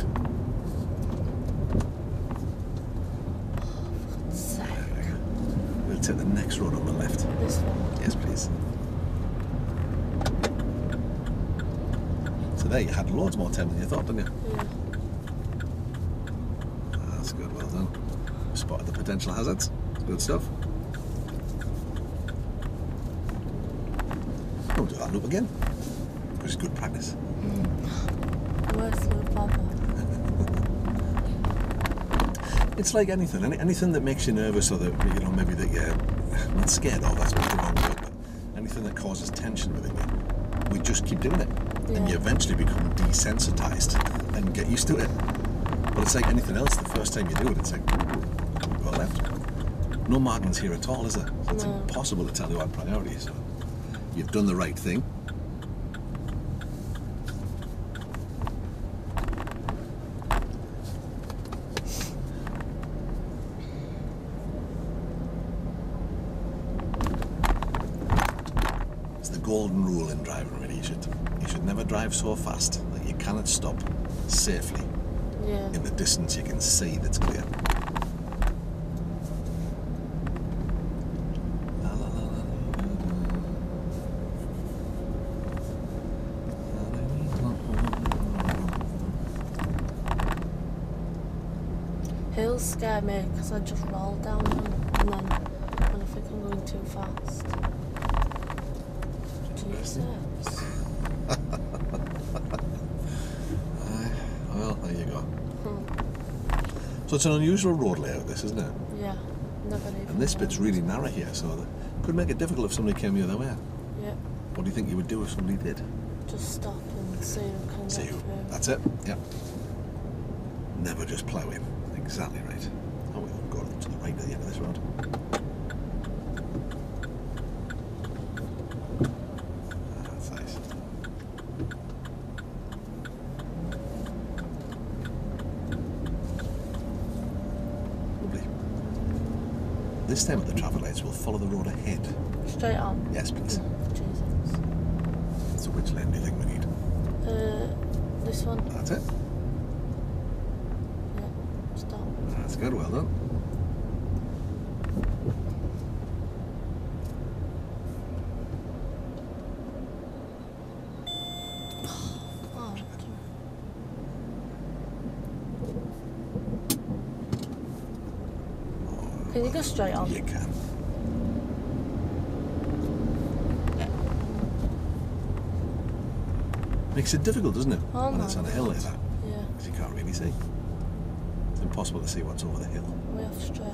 We'll take the next road on the left. This one? Yes, please. So there, you had loads more time than you thought, didn't you? Yeah. That's good, well done. Spotted the potential hazards. Good stuff. We'll do that loop again, which is good practice. Worst loop ever. It's like anything, anything that makes you nervous, or that, you know, maybe that you're not scared of, that's maybe the wrong word, but anything that causes tension within you, we just keep doing it. Yeah. And you eventually become desensitized and get used to it. But it's like anything else, the first time you do it, it's like, go left. No markings here at all, is there? So it's impossible to tell you what priority is. So you've done the right thing. It's the golden rule in driving, really. You should never drive so fast that you cannot stop safely in the distance you can see that's clear. Hills scare me because I just roll down them, and then when I think I'm going too fast. Jesus. Well, there you go. So it's an unusual road layout, this, isn't it? Yeah, never even. And this bit's really narrow here, so that could make it difficult if somebody came the other way. Yeah. What do you think you would do if somebody did? Just stop and see who can See get who? through. That's it. Yep. Never just plough in. Exactly right. Oh, we'll go to the right at the end of this road. That's nice. Lovely. This time at the traffic lights, we'll follow the road ahead. Straight on? Yes, please. Jesus. So which lane do you think we need? This one? That's it. Yeah, stop. That's good, well done. Can you go straight on? You can. Makes it difficult, doesn't it? Oh, when it's on a hill like that. Yeah. Because you can't really see. It's impossible to see what's over the hill. Way off straight.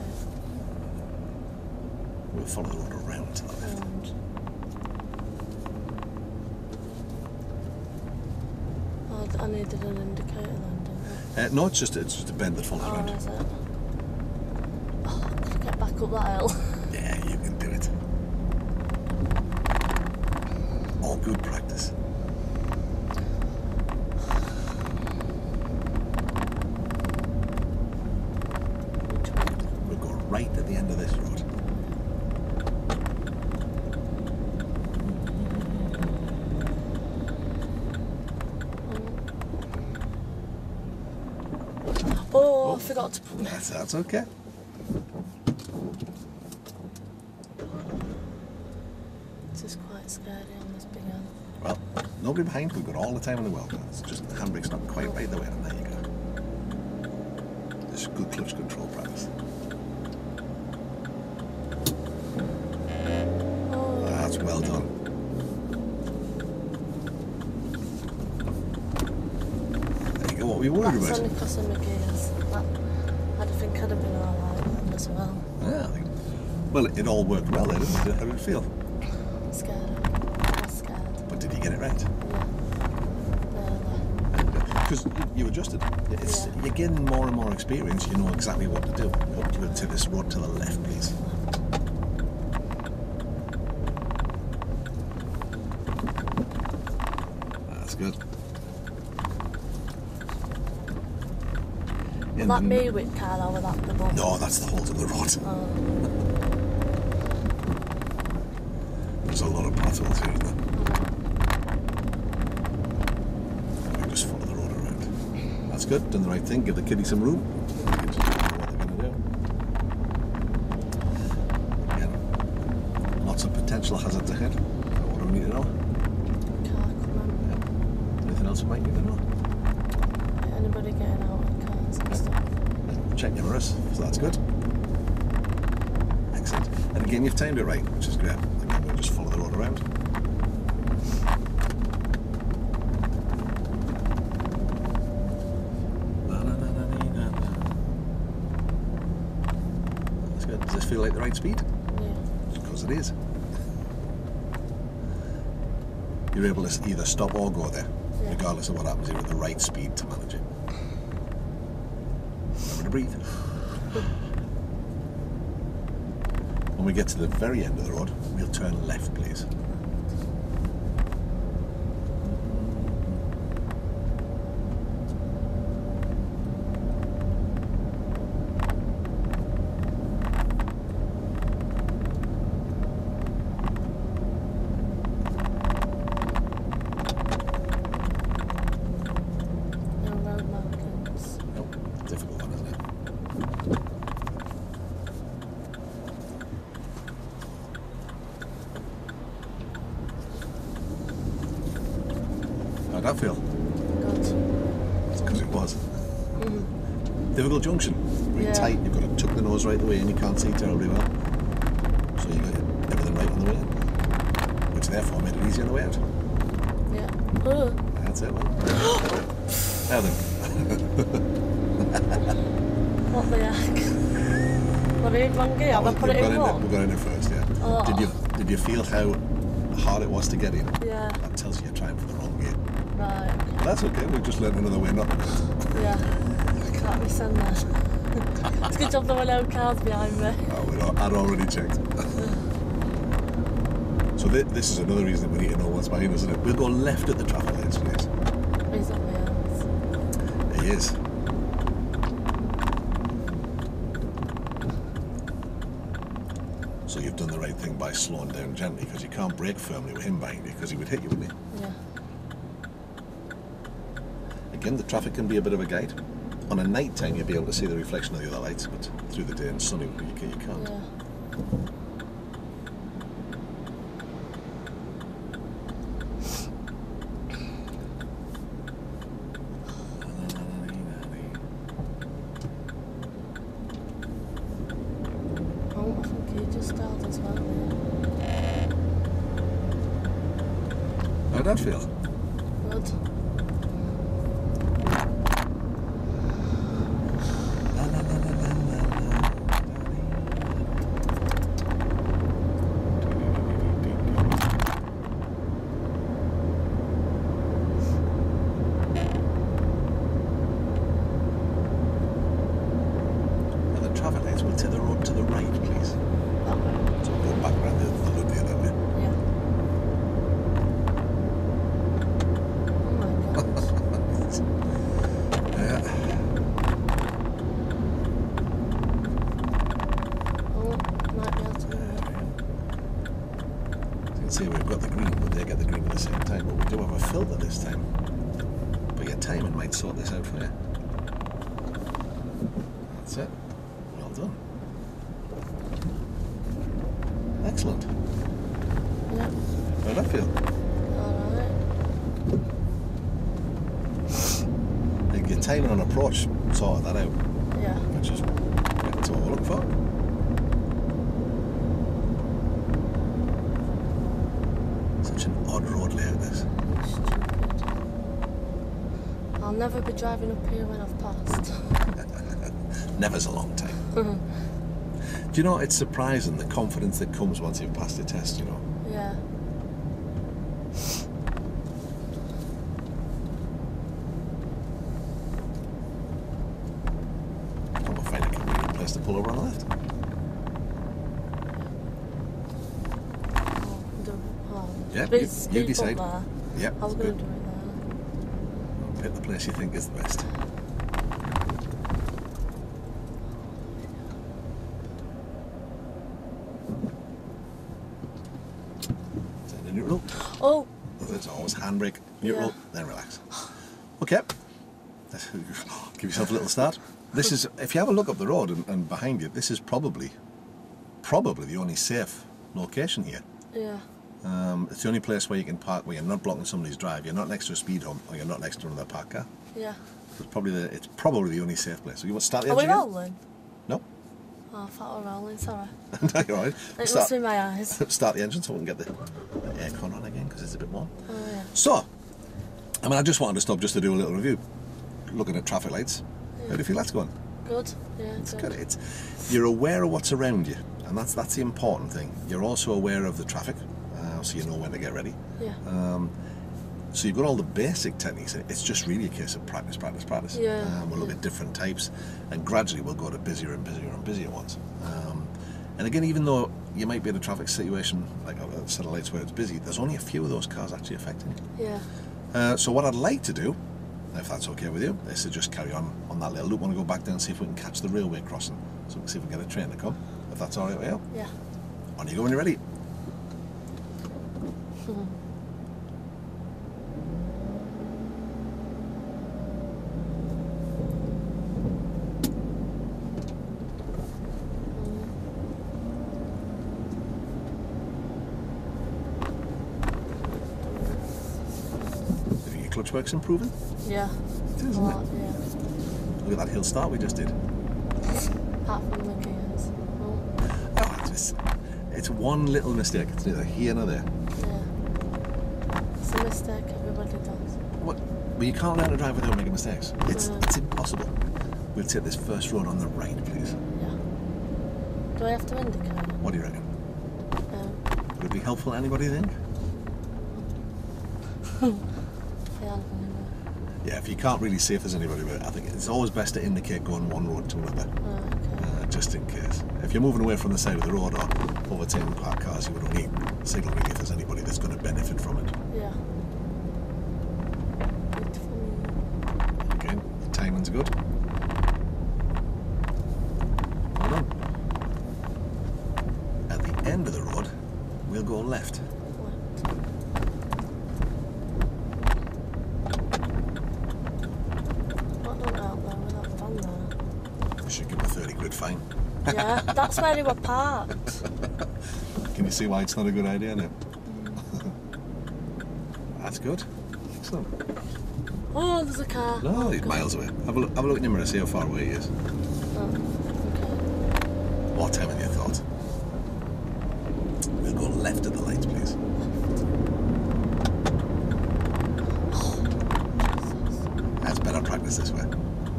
We'll follow the road around to the left. I needed an indicator then, didn't I? No, it's just a bend that follows around. Is it? Oh, can I get back up that hill? Yeah, you can do it. All good practice. We'll go right at the end of this road. Oh, I forgot to put my... That's okay. This is quite scary on this big end. Well, nobody behind. We've got all the time in the world. It's just the handbrake's not quite right the way, and there you go. This is good clutch control practice. Oh. That's well done. There you go. What were you worried That's about? only because of my gears. I think I'd have been alright then as well. Yeah, I think. Well, it all worked well then, didn't it? How did it feel? Scared. I was scared. But did you get it right? Yeah. Nearly. Because you adjusted. You're getting more and more experience, you know exactly what to do. You're going to take this road to the left, please. That's good. Was that me with car or was that the bus? No, that's the holes in the road. Oh. There's a lot of potholes here, isn't there? We just follow the road around. That's good, done the right thing, give the kiddie some room. What they're going to do. Again, lots of potential hazards ahead. What do we need to know? Car coming. Yeah. Anything else we might need to know? Anybody getting out of cars and stuff? Check your mirrors, so that's good. Excellent. And again, you've timed it right, which is great. Again, we'll just follow the road around. That's good. Does this feel like the right speed? Yeah. Because it is. You're able to either stop or go there, regardless of what happens. You're at the right speed to manage it. Remember to breathe. When we get to the very end of the road, we'll turn left, please. No road markings. Nope, difficult one, isn't it? How'd that feel? Good. It's because it was. Difficult junction. Really tight, you've got to tuck the nose right the way in, you can't see terribly well. So you got everything right on the way in. Which therefore made it easy on the way out. Yeah. Oh. That's it, well. Now then. What the heck? What in wrong gear? Have I put it in wrong? We've got in it first, yeah. Oh. Did you feel how hard it was to get in? Yeah. That tells you you're trying for the wrong gear. Right. Okay. But that's okay, we've just learned another way not to do it. Yeah. Can't be send that. It's a good job there were no cars behind me. Oh, I'd already checked. So this is another reason that we need to know what's behind us, isn't it? We'll go left at the traffic lights, please. He's on wheels. He is. So you've done the right thing by slowing down gently, because you can't brake firmly with him behind you, because he would hit you, wouldn't he? Yeah. Again, the traffic can be a bit of a guide. On a night time, you'll be able to see the reflection of the other lights, but through the day and sunny, you can't. Yeah. Oh, I think he just started as well. How'd that feel? Good. And the traffic lights will take the road to the right, please. That way. So go back around the loop the other way. Yeah. Oh my god. Yeah. Oh, might be able to move it. You can see we've got the green, but they get the green at the same time. But we do have a filter this time. But your timing might sort this out for you. That's it. Well done. Excellent. Yep. How did that feel? Alright. Your timing on approach sorted that out. Yeah. Which is that's what we're looking for. Such an odd road layout, this. Stupid. I'll never be driving up here when I've passed. Never's a long time. Do you know, it's surprising the confidence that comes once you've passed your test, you know? Yeah. I'm going to find a convenient place to pull over on the left. Yeah, you decide. Yeah, I was going to do it there. Pick the place you think is the best. Send a neutral. Oh! There's always handbrake, neutral, Yeah. then relax. Okay. Give yourself a little start. This is, if you have a look up the road and behind you, this is probably the only safe location here. Yeah. It's the only place where you can park where you're not blocking somebody's drive, you're not next to a speed hump, or you're not next to another parked car. Yeah. It's probably the only safe place. So you want to start the Are we engine again? rolling? No. Oh, I thought we were rolling, sorry. No, you're alright. It must be my eyes. Start the engine so we can get the aircon on again because it's a bit warm. Oh, yeah. So, I mean, I just wanted to stop just to do a little review, looking at traffic lights. Yeah. How do you feel that's going? Good. Yeah, It's good. You're aware of what's around you, and that's the important thing. You're also aware of the traffic, so you know when to get ready. Yeah. So you've got all the basic techniques. It's just really a case of practice. Yeah. We'll look at different types, and gradually we'll go to busier and busier and busier ones. And again, even though you might be in a traffic situation like a set of lights where it's busy, there's only a few of those cars actually affecting you. Yeah. So what I'd like to do, if that's okay with you, is to just carry on that little loop. I want to go back down and see if we can catch the railway crossing, so we can see if we can get a train to come. If that's all right with you. Yeah. On you go when you're ready. Clutch work's improving? Yeah. It is, isn't it? Yeah. Look at that hill start we just did. Apart from the gears. Oh, it's one little mistake. It's neither here nor there. Yeah. It's a mistake everybody does. What? But you can't learn to drive without making mistakes. It's impossible. We'll take this first road on the right, please. Yeah. Do I have to indicate? What do you reckon? Would it be helpful to anybody, you think? Yeah, if you can't really see if there's anybody about it, I think it's always best to indicate going one road to another, just in case. If you're moving away from the side of the road or overtaking parked cars, you would only signal really if there's anybody that's going to benefit from it. Yeah. Again, the timing's good. Well done. At the end of the road, we'll go left. Should give him a 30 quid fine. Yeah, that's where they were parked. Can you see why it's not a good idea now? That's good. Excellent. Oh, there's a car. No, he's miles away. Have a look in your mirror, see how far away he is. Oh, okay. What time have you thought? We'll go left at the lights, please. That's better practice this way.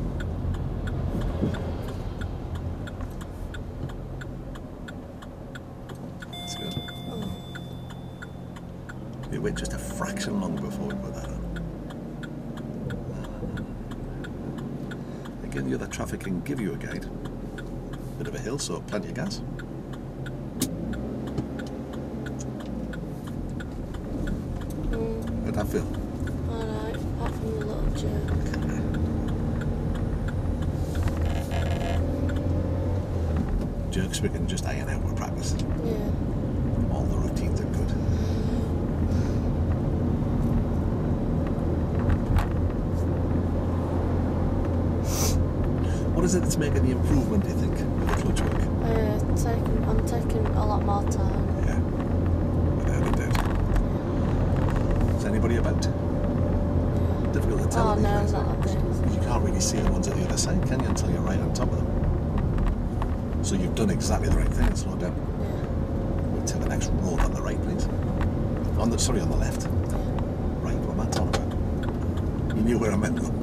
That's good. You wait just a fraction longer before we put that on. Again, the other traffic can give you a guide. Bit of a hill, so plenty of gas. How'd that feel? Alright, apart from the little jerk. Jerks we can just iron out with practice. Yeah. All the routines are good. What What is it that's making the improvement, do you think, with the clutch work? I'm taking a lot more time. Yeah, without a doubt. Is anybody about? Yeah. Difficult to tell. Oh no, days, not like this. you can't really see the ones at the other side, can you, until you're right on top of them. So you've done exactly the right thing and slowed down. Yeah. We'll take the next road on the right, please. On the left. Yeah. Right, what am I talking about? You knew where I meant though.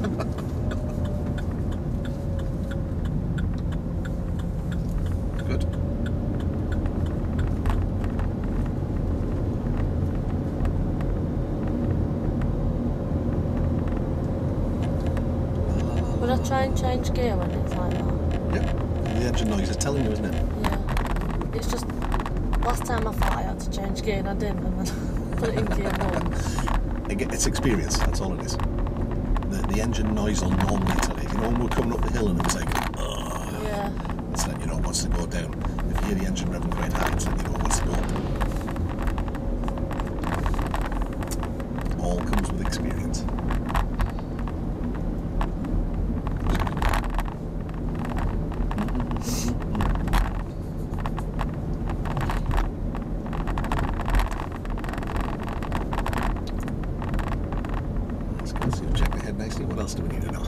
Good. Would I try and change gear when it's like that? Yep. The engine noise is telling you, isn't it? Yeah. It's just, last time I thought I had to change gear and I didn't, and then I put it in gear 1. It's experience, that's all it is. The engine noise will normally tell you. You know when we're coming up the hill and it was like, ugh. Yeah. It's letting you know it wants to go down. If you hear the engine revving quite high, it's letting you know it wants to go up. All comes with experience. So you've checked ahead nicely. What else do we need to know?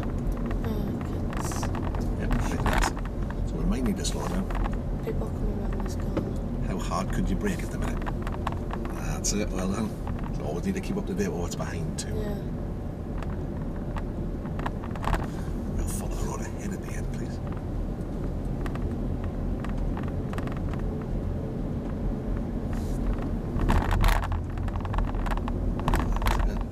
Yep, right, that's. So we might need to slow down. People coming around this corner. How hard could you brake at the minute? That's it, well done. So always need to keep up to date with what's behind too. Yeah. We'll follow the road ahead at the end, please. That's it.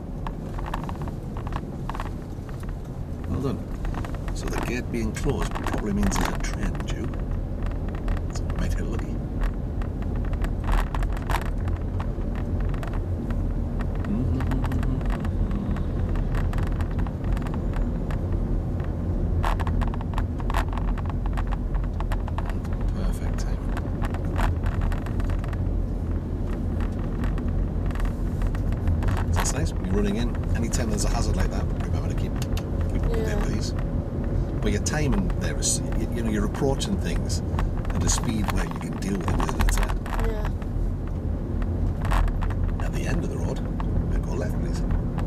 Well done. So the gate being closed probably means there's a train due. So we might get lucky. Perfect timing. So that's nice. When you're running in, anytime there's a hazard like that, remember to keep up to date with these. But your timing there is, you know, you're approaching things at a speed where you can deal with it within a time. Yeah. At the end of the road, we'll go left, please.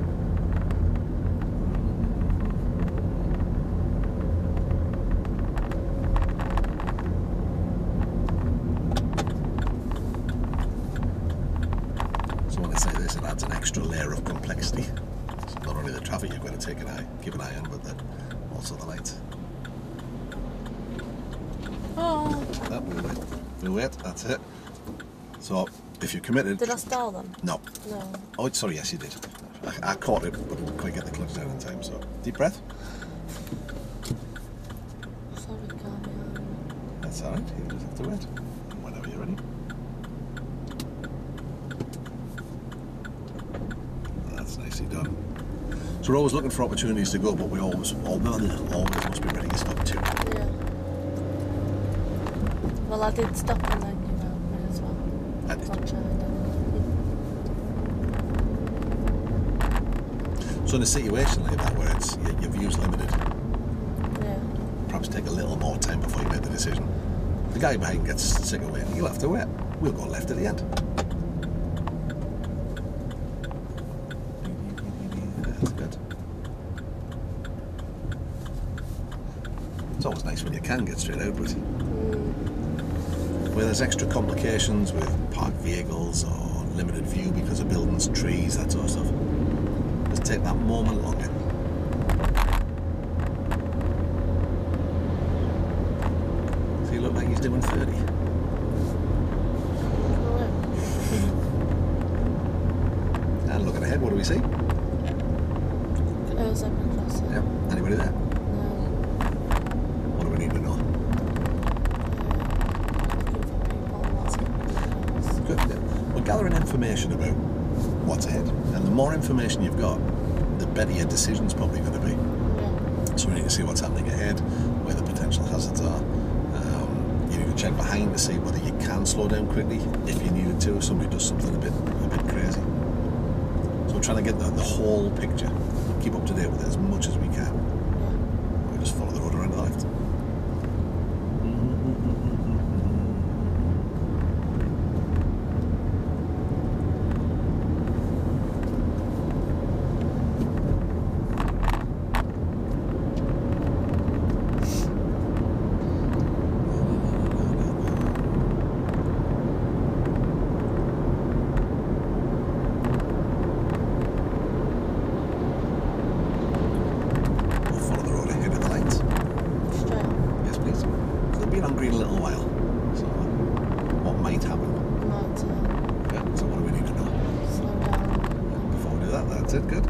So when I say this, it adds an extra layer of complexity. So not only the traffic you've got to keep an eye on, but also the lights. Oh. Oh, we'll wait, that's it. So, if you're committed... Did I stall them? No. No. Oh, sorry, yes you did. I caught it, but didn't quite get the clutch down in time, so... Deep breath. Sorry, calm down. That's alright, you just have to wait. Whenever you're ready. That's nicely done. So we're always looking for opportunities to go, but we always must be ready to stop too. Yeah. Well, I did stop and then you know me as well. I did. So in a situation like that where it's your view's limited, Yeah. perhaps take a little more time before you make the decision. If the guy behind gets sick of waiting, you'll have to wait. We'll go left at the end. That's good. It's always nice when you can get straight out, but where there's extra complications with parked vehicles or limited view because of buildings, trees, that sort of stuff, just take that moment longer. So you look like he's doing 30. And looking ahead, what do we see? Zebra crossing. Yep. Anybody there? No. What do we need to know? Good. Yeah. We're gathering information about what's ahead, and the more information you've got, the better your decision's probably going to be. Yeah. So we need to see what's happening ahead, where the potential hazards are. You need to check behind to see whether you can slow down quickly if you needed to, if somebody does something a bit crazy. So we're trying to get the whole picture, keep up to date with it as much as we can. Yeah. We just follow the road around to the left. been on green a little while. So what might happen? Might Yeah, so what do we need to know? slow down. Before we do that, that's it, good.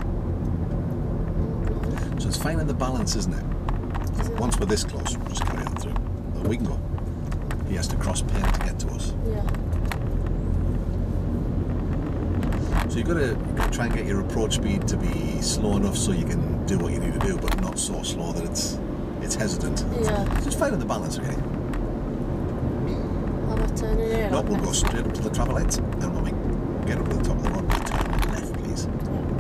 So it's finding the balance, isn't it? Is it? Once we're this close, we'll just carry on through. But we can go. He has to cross paint to get to us. Yeah. So you've got to try and get your approach speed to be slow enough so you can do what you need to do, but not so slow that it's hesitant. Yeah. Just finding the balance, okay? Am I turning here? No, we'll go straight up to the traffic lights, and when we get up to the top of the road, we'll turn left, please.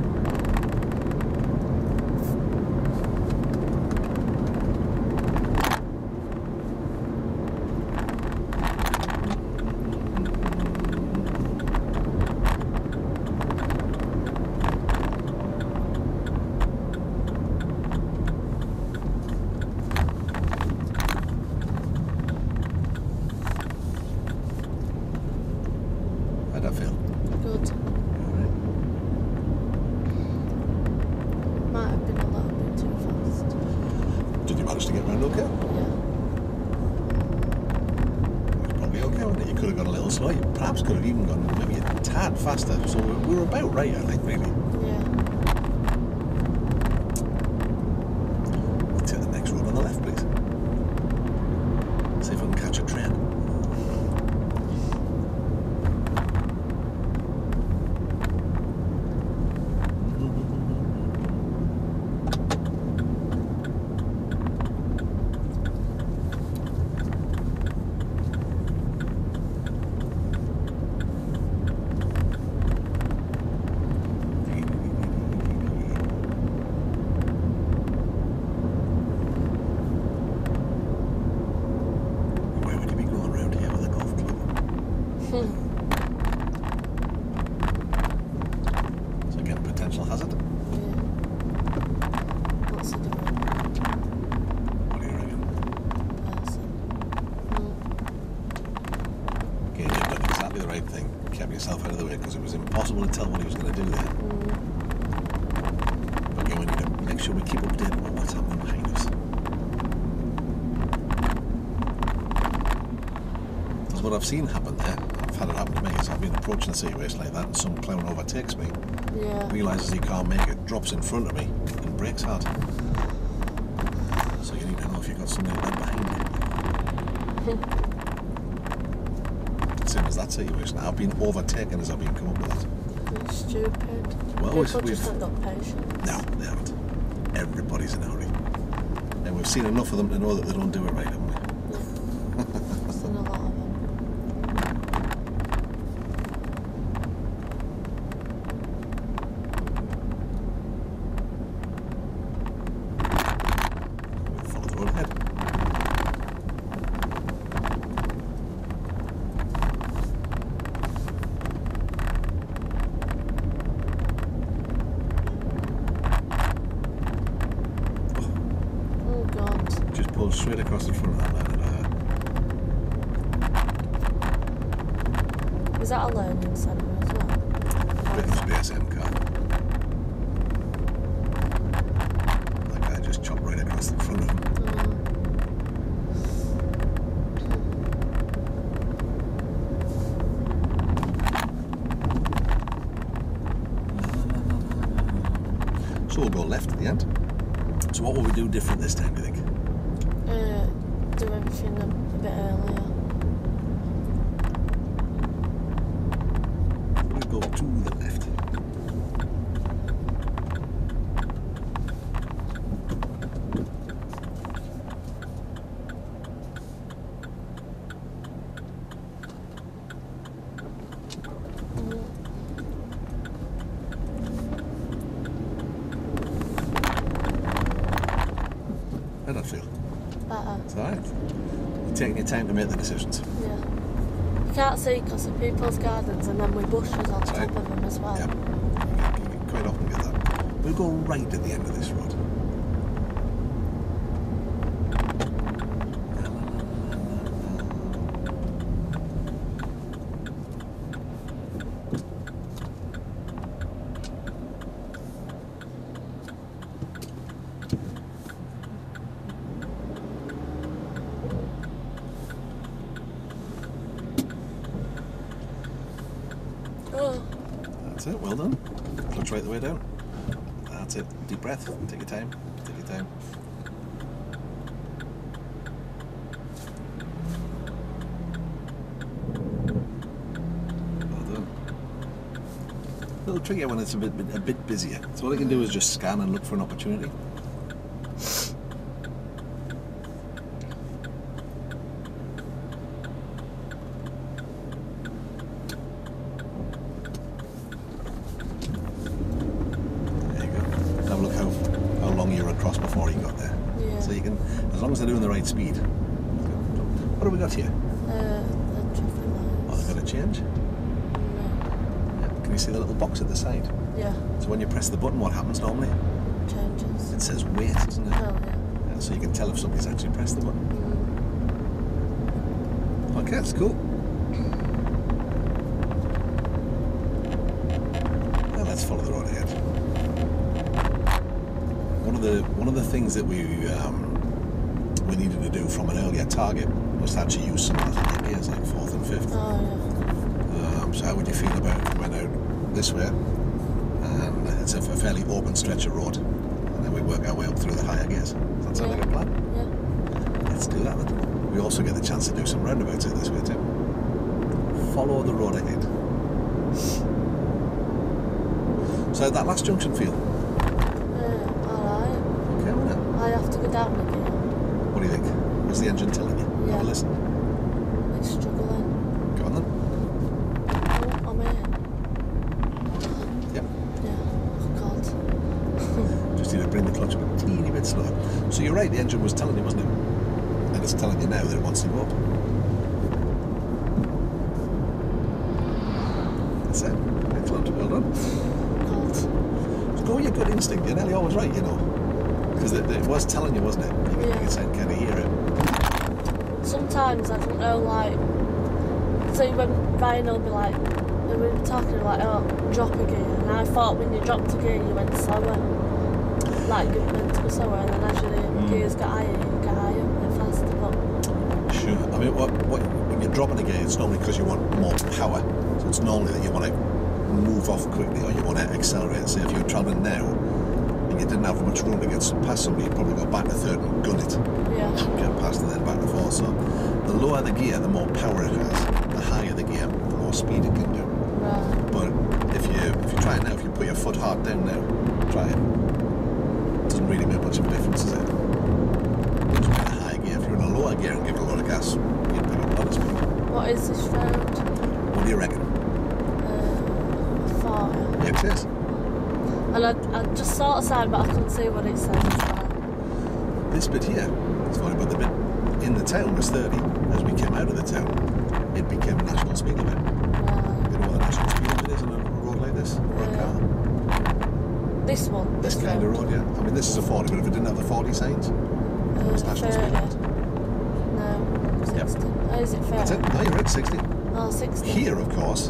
How'd that feel? Good. Alright. Might have been a little bit too fast. Did you manage to get round okay? Yeah. Probably okay, wasn't it? You could have gone a little slow. You perhaps could have even gone maybe a tad faster. So we were about right, I think, really. Yeah. We'll take the next road on the left, please. See if I can catch a train. Where would you be going around here with a golf club? So again, potential hazard. Yeah. What's he doing? What do you reckon? Person. Okay, you've done exactly the right thing. Kept yourself out of the way because it was impossible to tell what he was going to do there. But again, we need to make sure we keep updated with what's happening behind us. That's what I've seen happen there. I've had it happen to me. So I've been approaching a situation like that and some clown overtakes me, Yeah. realises he can't make it, drops in front of me and brakes hard. So you need to know if you've got something like that behind you. Same as that situation. I've been overtaken as I've been come up with that. It's stupid. Well, People we've- just haven't got patience. No, they haven't. Everybody's in a hurry. And we've seen enough of them to know that they don't do it right, haven't we? I've seen a lot of them. We'll follow the road ahead. Oh God. Just pull straight across the front of that line of Is that a learning centre as well? Britain's BSM car. That guy just chopped right across the front of him. So we'll go left at the end. So what will we do different this time, do you think? Do everything a bit earlier. We'll go to the left. How'd that feel? Better. It's alright. You're taking your time to make the decisions. Yeah. You can't see because of people's gardens and then with bushes on top Right. of them as well. Yeah. You quite often get that. We'll go right at the end of this road. That's it, well done. Clutch right the way down. That's it. Deep breath. Take your time. Take your time. Well done. A little trickier when it's a bit busier. So all you can do is just scan and look for an opportunity. Across before you got there. Yeah. So you can, as long as they're doing the right speed. What have we got here? The traffic lights. Oh, they've got to change? No. Yeah. Can you see the little box at the side? Yeah. So when you press the button, what happens normally? Changes. It says wait, doesn't it? Oh, yeah. Yeah, so you can tell if somebody's actually pressed the button. Okay, that's cool. Well, let's follow the road ahead. One of the things that we needed to do from an earlier target was to actually use some of the gears like 4th and 5th. Oh, yeah. So how would you feel about if we went out this way and it's a fairly open stretch of road and then we work our way up through the higher gears? Does that sound like a plan? Yeah. Let's do that then. We also get the chance to do some roundabouts out this way too. Follow the road ahead. So that last junction feel? Alright. Okay, well now. I have to go down again. What do you think? What's the engine telling you? Yeah. Have a listen. It's struggling. Go on then. Oh, I'm in. Yep. Yeah. Oh, God. Just need to bring the clutch up a teeny bit slower. So you're right, the engine was telling you, wasn't it? And it's telling you now that it wants to go up. That's it. Excellent. Well done. God. Just go with your gut instinct. You're nearly always right, you know. Because it was telling you, wasn't it? You can kind of hear it. Sometimes I don't know, like, so when Ryan will be like, we were talking like, oh, drop a gear, and I thought when you dropped a gear you went slower, like you meant to go slower, and then as your gears get higher, you get higher and faster. But sure. I mean, when you're dropping a gear, it's normally because you want more power. So it's normally that you want to move off quickly or you want to accelerate. So if you're travelling now and you didn't have much room to get past somebody, you'd probably go back to third and gun it. yeah, Get past and then back to fourth. So the lower the gear, the more power it has. The higher the gear, the more speed it can do. right. But if you try it now, if you put your foot hard down now, try it. It doesn't really make much of a difference, does it? Just put a high gear. If you're in a lower gear and give it a lot of gas, you'd pick up a lot of speed. What is this road? What do you reckon? Far. Yeah, it is. And I just saw the sign, but I couldn't see what it says. Like. This bit here, it's funny, but the bit in the town was 30. As we came out of the town, it became national speed limit. You know what the national speed limit is on a road like this? Or a car? This one? This kind of road, yeah. I mean, this is a 40, but if it didn't have the 40 signs, it's national 30. speed limit. No, 60. Yep. Oh, is it 30? That's it. No, you're right, 60. Oh, 60. Here, of course,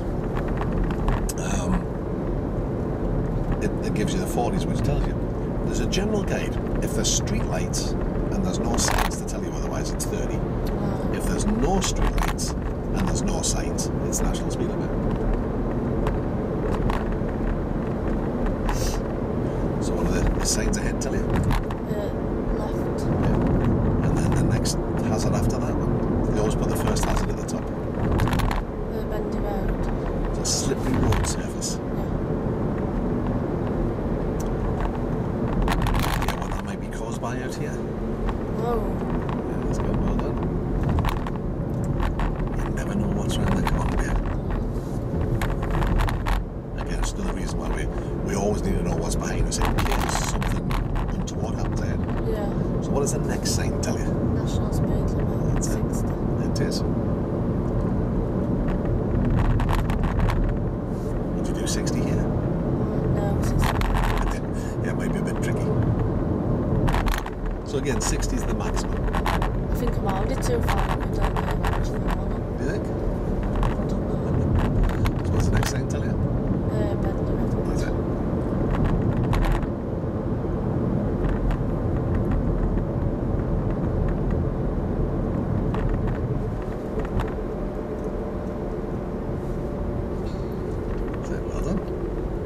it gives you the 40s, which tells you. There's a general guide. If there's street lights and there's no signs to tell you otherwise, it's 30. If there's no street lights and there's no signs, it's national speed limit. So what do the signs ahead tell you? Left. Yeah. And then the next hazard after that one, they always put the first hazard at the top. Bendy road. It's a slippery road surface. Yeah, what that might be caused by out here. Oh. Yeah, that's good, well done. You never know what's around the corner there. Again, it's another reason why we always need to know what's behind us in case something untoward happens ahead. Yeah. So what does the next sign tell you? National speed limit. That's 60. It is. Would you do 60 here? No, 60. Yeah, it might be a bit tricky. So again, 60 is the maximum. I think I'm already too far. I don't know actually want it. Do you think? I don't know. So what's the next sign tell you? Bendy road. That's it. Well done.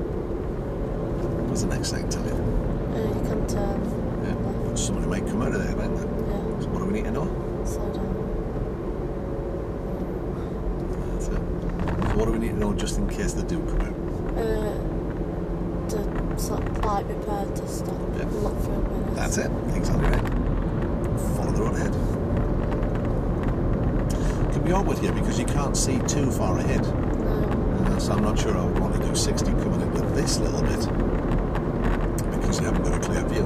do we need to know just in case they do come out? To sort of like be prepared to stop and look for a minute. That's it, exactly right. Follow the road ahead. It can be awkward here because you can't see too far ahead. No. So I'm not sure I would want to do 60 coming into this little bit because you haven't got a clear view.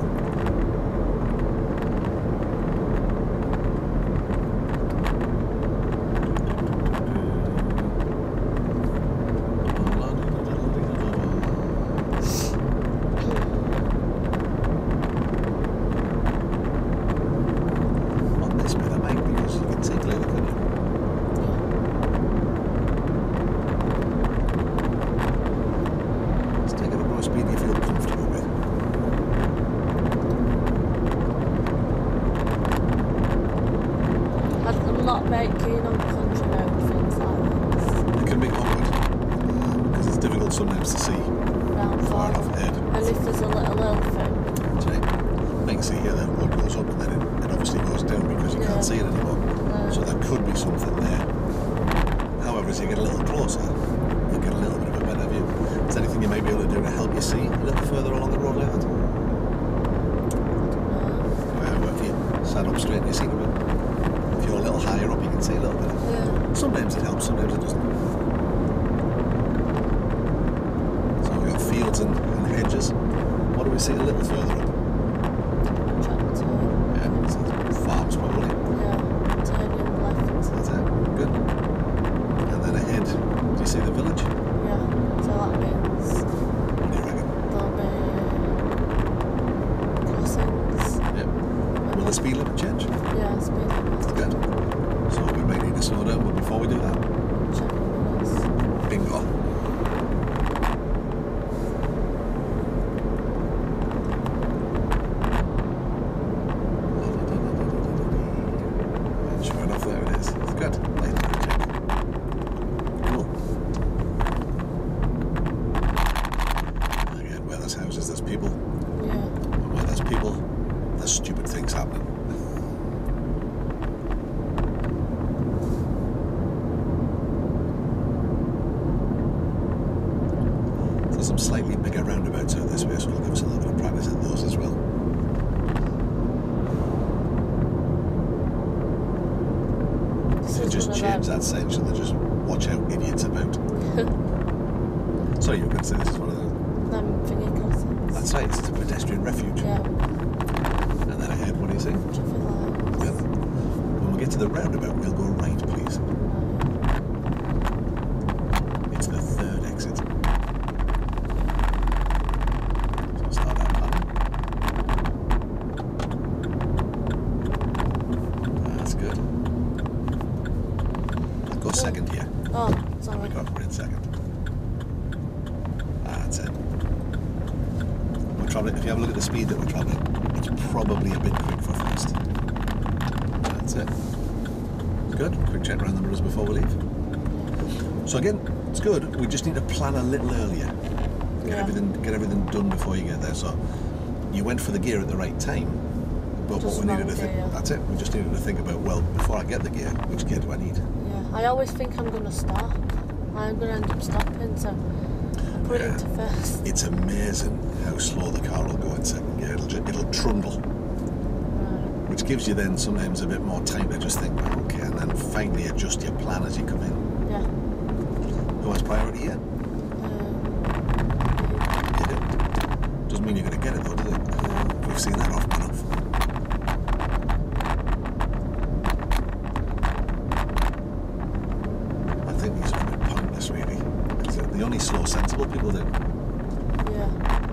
Sometimes to see far enough ahead. And if there's a little thing. That's right. You can see here that road goes up and then it obviously goes down because you can't see it anymore. So there could be something there. However, as you get a little closer, you get a little bit of a better view. Is there anything you may be able to do to help you see a little further along the road like that? Well, if you stand up straight and you see a bit. If you're a little higher up, you can see a little bit. Yeah. Sometimes it helps, sometimes it doesn't. Fields and hedges. What do we see a little further up? Tractor. Yeah, farms probably. Yeah, turning left. That's it, good. And then ahead, do you see the village? Yeah, so that means... What do you reckon? There'll be crossings. Yep. Will the speed limit change? Yeah, speed limit. Good. So we may need to slow down, but before we do that... Check the minutes. Bingo. Some slightly bigger roundabouts out this way, so it'll give us a little bit of practice at those as well. So just change that section and just watch out idiots about. Sorry, you were going to say this is one of those. Thingy crossings. That's right, it's a pedestrian refuge. Yeah. And then ahead, what do you see? Traffic lights. Yep. When we get to the roundabout, we'll go right, please. It's the third exit. Second here. Oh, sorry. We got in second. That's it. We're travelling. If you have a look at the speed that we're travelling, it's probably a bit quick for first. That's it. Good. Quick check around the mirrors before we leave. So again, it's good. We just need to plan a little earlier. Get everything done before you get there. So you went for the gear at the right time, but Just what we needed to think. Yeah. That's it. We just needed to think about, well, before I get the gear, which gear do I need? I always think I'm going to stop. I'm going to end up stopping, so I put it into first. It's amazing how slow the car will go in second gear. It'll trundle. Right. Which gives you then sometimes a bit more time to just think, okay, and then finally adjust your plan as you come in. Yeah. Who has priority here? You do. Doesn't mean you're going to get it though, does it? We've seen that often enough. These are a bit pointless, really. The only slow, sensible people do. Yeah.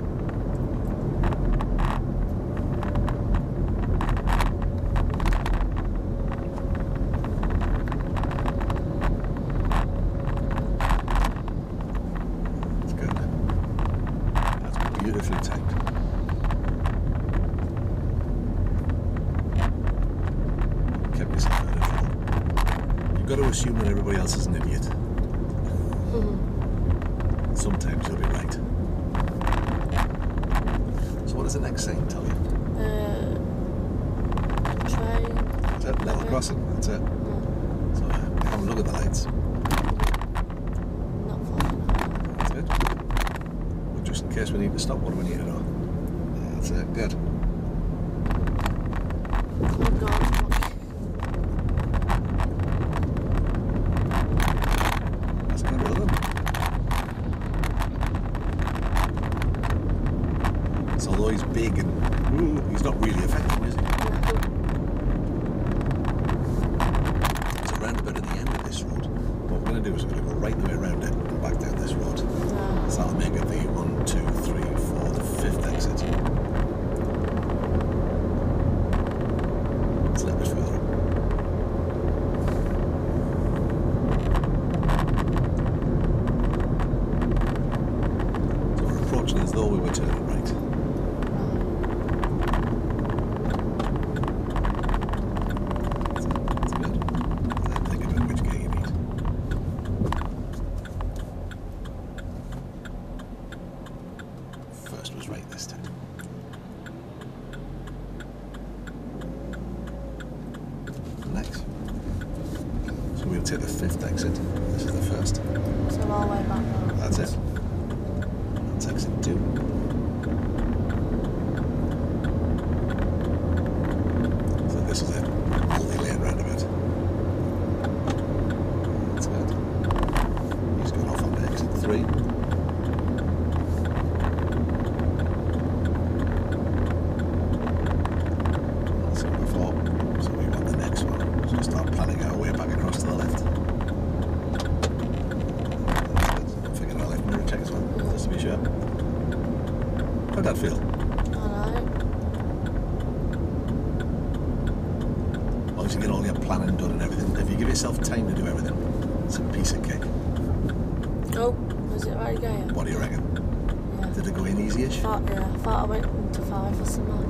That's good. That's beautifully timed. Kept yourself out of trouble. You've got to assume that everybody else is an idiot. Sometimes you'll be right. So what does the next sign tell you? Train. That's it, level crossing, that's it. So have a look at the lights. No. case we need to stop, what do we need to do? That's it, good. Oh God. That's good, well done. So although he's big and he's not really affecting, is he? There's a roundabout at the end of this road. What we're going to do is we're going to go right the way around it and back down this road. Yeah. So that'll make it the 1, 2, 3, 4, the 5th exit. It's a little bit further up. So we're approaching as though we were turning right. That's good. Then think about which gear you need. First was right this time. Next. So we'll take the 5th exit. This is the first. So all the way back now. That's it. That's exit 2. So this is it. Multi-lane roundabout. That's good. He's gone off onto exit 3. That's it before. So we want the next one. So we'll start planning our way back across to the left. That's good. I'm figuring our left mirror check as well, just to be sure. How'd that feel? Alright. As long as you get all your planning done and everything, if you give yourself time to do everything, it's a piece of cake. Oh, was it right again? What do you reckon? Yeah. Did it go in easy-ish? I thought I went into 5 or something.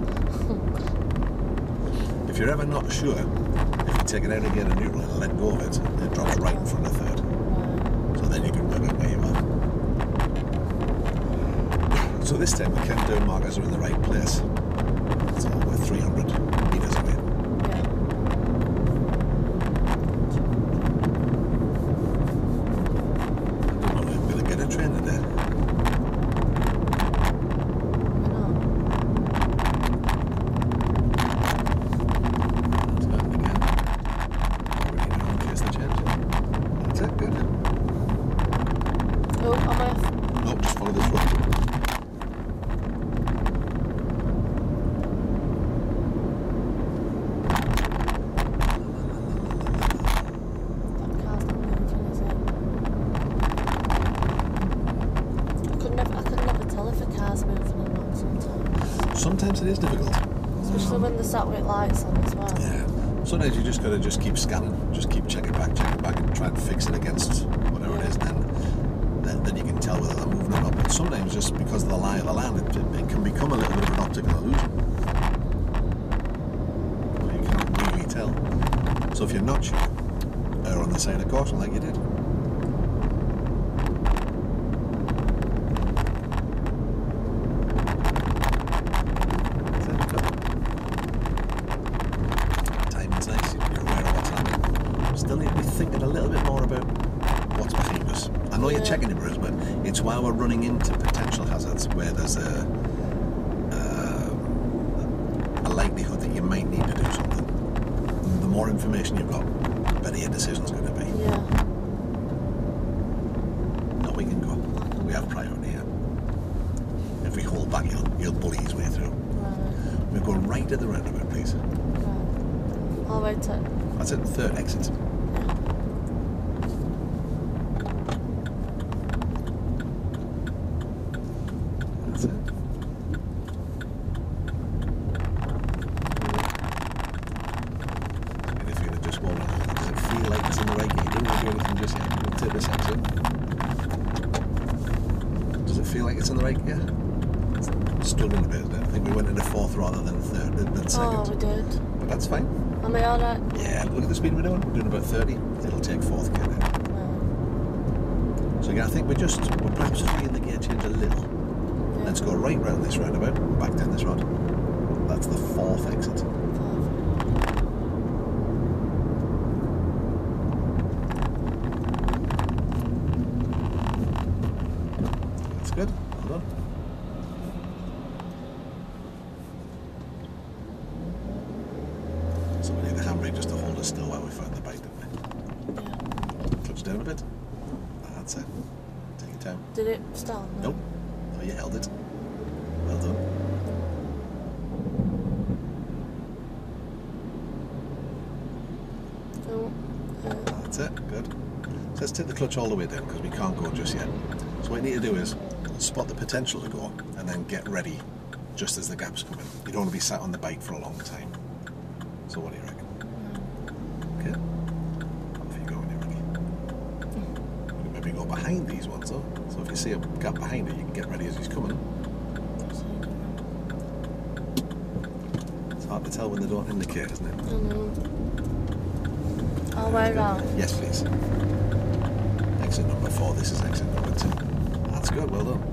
If you're ever not sure, if you take it out of gear and neutral and let go of it, it drops right in front of 3rd. Right. So then you can work out where you are. So this time the countdown markers are in the right place. So we're 300 metres away. Yeah. I don't know if I'm going to get a train today. I know. That's good again. We need to increase the change. That's it, good. Oh, am I off? No, just follow this road. That car's not moving, is it? I could never tell if a car's moving or not sometimes. Sometimes it is difficult. Especially when they're sat with lights on as well. Yeah. Sometimes you just got to just keep scanning, just keep checking back, and try and fix it against whatever it is. Then you can tell whether they're moving or not. But sometimes just because of the lie of the land, it can become a little bit of an optical illusion. You can't really tell. So if you're not sure, err on the side of caution like you did. That's it. Timing's nice. You're aware of what's happening. Still need to be thinking a little bit more about what's behind us. I know you're checking your mirrors, but it's while we're running into potential hazards where there's a likelihood that you might need to do something. The more information you've got, the better your decision's going to be. Yeah. No, we can go. We have priority here. If we hold back, he'll bully his way through. Right. We'll go right at the roundabout, please. Right. I'll wait till. That's it, 3rd exit. That's it. And if you're going to just walk, does it feel like it's in the right gear? You don't want to do anything just yet. We'll take this exit. Does it feel like it's in the right gear? It's struggling a bit, isn't it? I think we went into 4th rather than 3rd, than 2nd. Oh, we did. But that's fine. Am I alright? Yeah, look at the speed we're doing. We're doing about 30. It'll take 4th gear now. Right. So again, I think we're perhaps freeing the gear change a little. Yeah. Let's go right round this roundabout, back down this road. That's the 4th exit. That's good. Well done. down a bit. That's it. Take your time. Did it stand? Nope. Oh, you held it. Well done. That's it. Good. So let's take the clutch all the way down because we can't go just yet. So what you need to do is spot the potential to go and then get ready just as the gaps come in. You don't want to be sat on the bike for a long time. So what do you reckon? Okay. Off you go when you're ready. You can maybe go behind these ones though. So if you see a gap behind it, you can get ready as he's coming. It's hard to tell when they don't indicate, isn't it? I know. All the way around? Yes, please. Exit number 4, this is exit number 2. That's good, well done.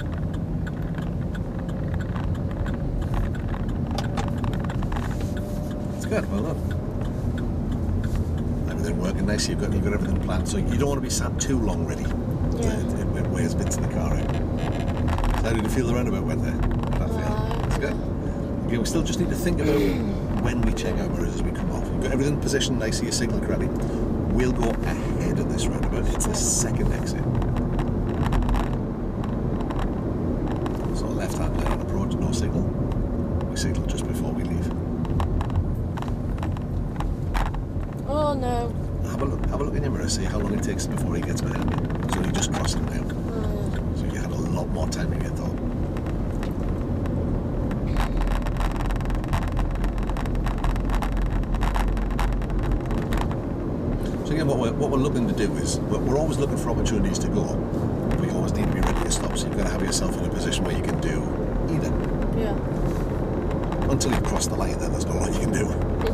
That's good, well done. Everything working nice, you've got everything planned, so you don't want to be sat too long ready. Yeah. It wears bits in the car out. So how did you feel the roundabout went there? How did that feel? That's good. Okay, we still just need to think about when we check our mirrors as we come off. You've got everything positioned nicely, your signal correctly. We'll go ahead of this roundabout. It's the second exit. So left-hand lane on approach, no signal. We signal just before we leave. Oh no. Have a look in your mirror, see how long it takes before he gets behind you. So you just cross him now. So you had a lot more time than you thought. So again, what we're looking to do is, we're always looking for opportunities to go, but you always need to be ready to stop, so you've got to have yourself in a position where you can do either. Yeah. Until you cross the line, then there's not a lot you can do.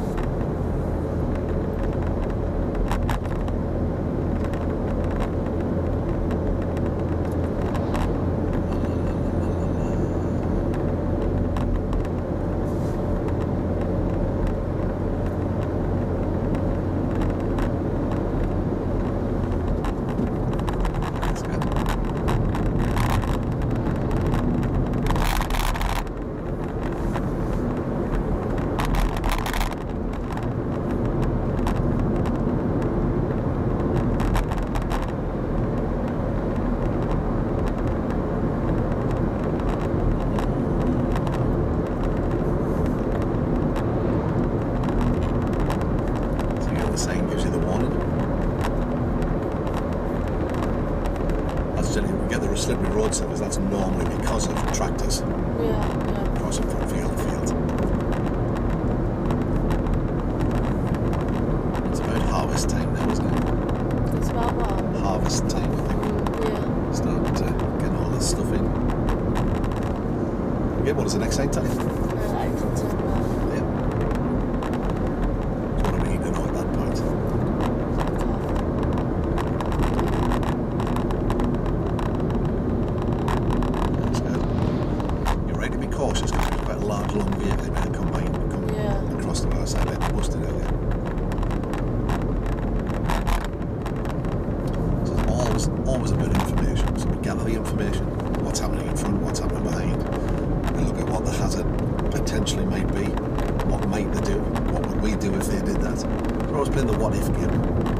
Slippery road surface, that's normally because of tractors. Yeah. Crossing from field to field. It's about harvest time now, isn't it? It's about what? Harvest time, I think. Yeah. Starting to get all this stuff in. Okay, what does the next sign tell you? I can turn around. Yeah. So what do we need to know at that point? Cautious because it's quite a large, long vehicle. It might come across the other side like we busted earlier. So it's always about information. So we gather the information, what's happening in front, what's happening behind. We look at what the hazard potentially might be, what might they do, what would we do if they did that. We're always playing the what if game.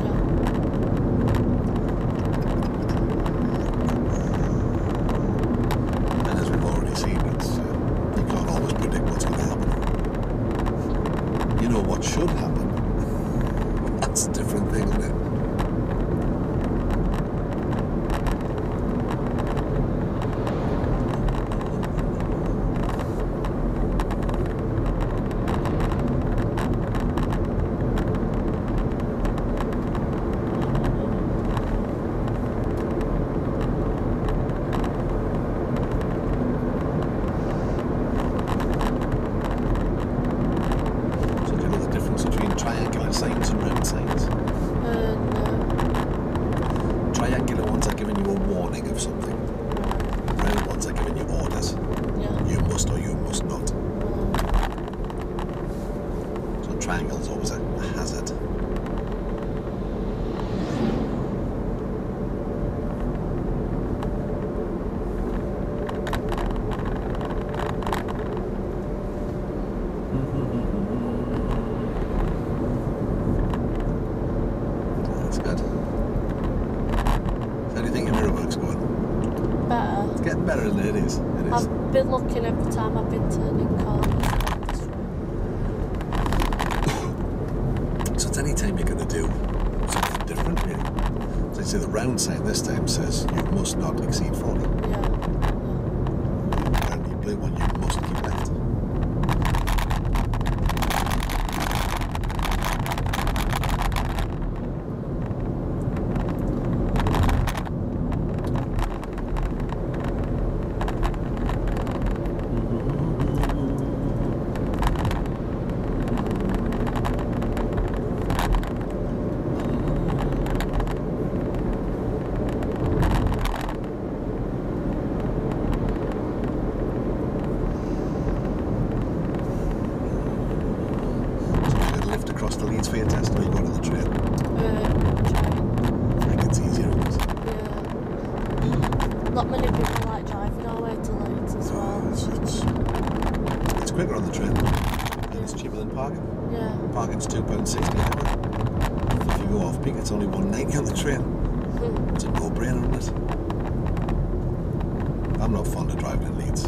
And as we've already seen, you can't always predict what's going to happen. You know what should happen. That's a different thing, isn't it? Signs and road signs. No. Triangular ones are giving you a warning of something. Round ones are giving you orders. Yeah. You must or you must not. So triangle is always a hazard. How do you think your mirror work's going? Better. It's getting better, isn't it? It is. It is. I've been looking every time I've been turning corners. So it's any time you're going to do something different, really. So you see the round sign this time says you must not exceed 40. Yeah. And you blue one, you must keep left. Across the Leeds for your test, or you go to the train? I think it's easier. Yeah. Not many people like driving all the way to Leeds as well. It's quicker on the train. And it's cheaper than parking. Yeah. Parking's £2.60 an hour. If you go off peak, it's only £1.90 on the train. It's a no-brainer, isn't it? I'm not fond of driving in Leeds.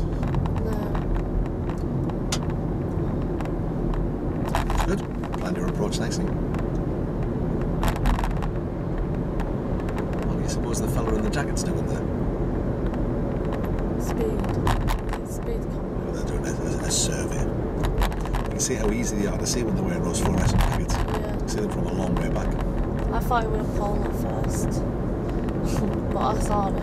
No. Good. Plan your approach nicely. What do you suppose the fella in the jacket's doing there? Speed camera. Well, they're doing a survey. You can see how easy they are to see when they're wearing those fluorescent jackets. Yeah. You can see them from a long way back. I thought it would have fallen at first. But I saw it.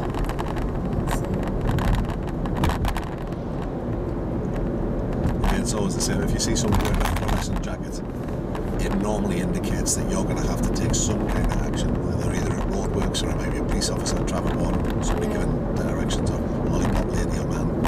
It's always the same. If you see someone wearing a fluorescent jacket, it normally indicates that you're going to have to take some kind of action. They're either at roadworks or it might be a police officer, traffic warden, somebody giving directions, or lollipop lady or man.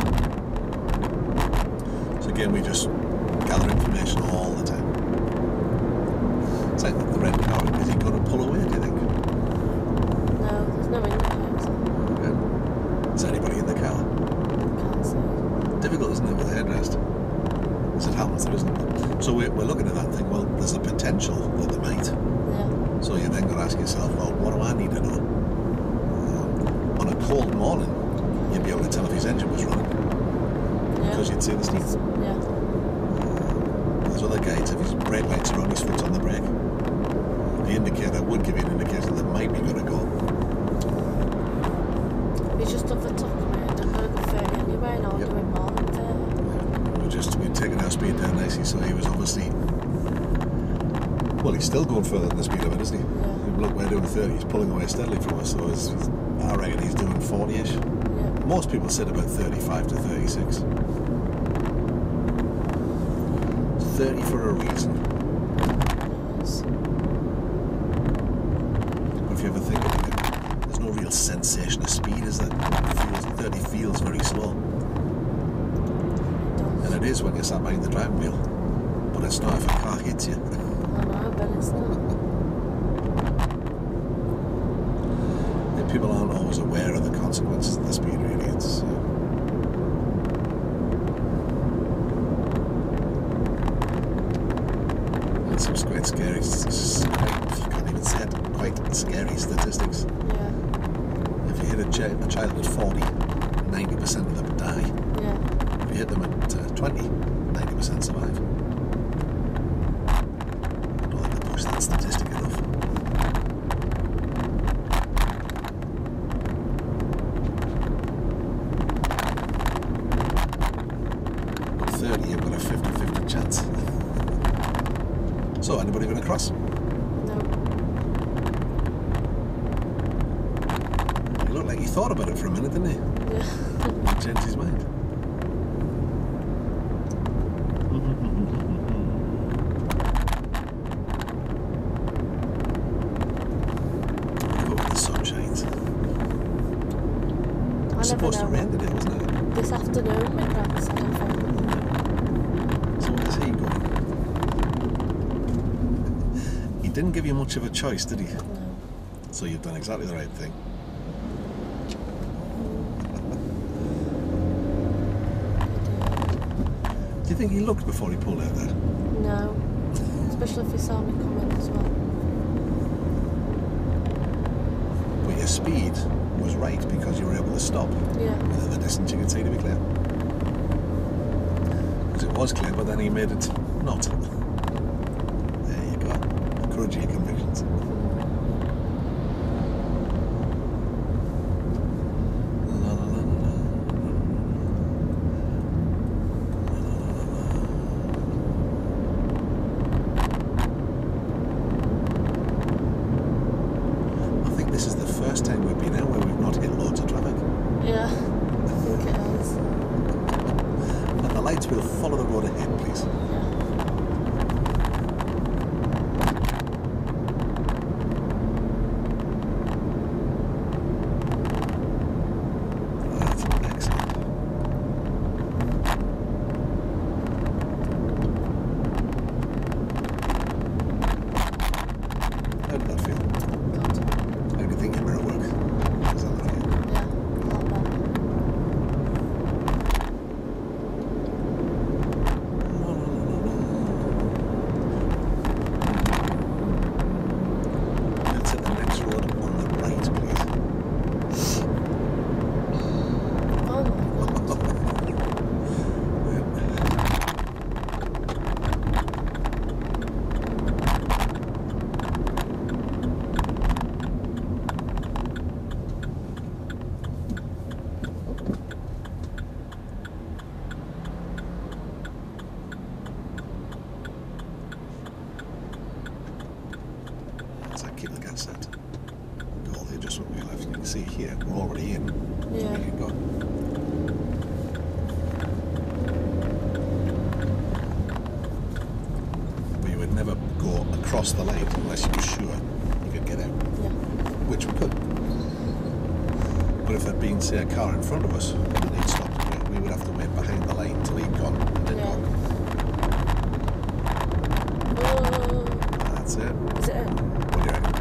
So again, we just gather information all the time. It's like the red car. Is he going to pull away, do you think? No, there's no indicator. Okay. Is anybody in the car? Can't see. Difficult, isn't it, with a headrest? As it happens, there isn't. So we're looking at that and think, well, there's a potential that they might. Yeah. So you then got to ask yourself, well, what do I need to know? On a cold morning, you'd be able to tell if his engine was running. Yeah. Because you'd see the steam. Yeah. There's other guides, if his brake lights are on, his foot's on the brake. The indicator would give you an indication that might be going to go. He's just overtook me and I'm going to go 30 anyway and I'm doing more than 30. We'd taken our speed down nicely, so he was obviously... Well, he's still going further than the speed limit, isn't he? Yeah. Look, we're doing 30, he's pulling away steadily from us, so I reckon he's doing 40-ish. Yeah. Most people said about 35 to 36. 30 for a reason. Yes. But if you ever think about it, there's no real sensation of speed, is there? 30 feels very slow. And it is when you're sat behind the driving wheel. But it's not if a car hits you. I know, but it's not. People aren't always aware of the consequences of the speed, really. It's quite scary. It's quite, you can't even say it, quite scary statistics. Yeah. If you hit a child at 40, 90% of them die. Yeah. If you hit them at 20, 90% survive. I don't think they push that statistic enough. At 30, you've got a 50-50 chance. So, anybody going to cross? No. You look like you thought about it for a minute, didn't you? Yeah. He changed his mind. Look when the sun shines. It was supposed to rain today, wasn't it? This afternoon, my Grant said, I think. So where's he going? He didn't give you much of a choice, did he? No. So you've done exactly the right thing. Do you think he looked before he pulled out there? No. Especially if he saw me coming as well. But your speed was right because you were able to stop. Yeah. Within the distance you could see to be clear. Because it was clear, but then he made it not. There you go. Encourage your convictions. This is the first time we've been out where we've not hit loads of traffic. Yeah, I think it is. And the lights will follow the road ahead, please. That's excellent. How did that feel? How do you think your mirror works? Is that okay? Yeah, a lot more. Let's hit the next road on the right, please. Oh my god. So keep the gas set. Do all the adjustment we left. You can see here, we're already in. Yeah. So we can go. But you would never go across the light unless you were sure you could get out. Yeah. Which we could. But if there'd been, say, a car in front of us and he'd stopped, we would have to wait behind the light till he'd gone and then Yeah. go. Oh, That's it. is it? What do you reckon?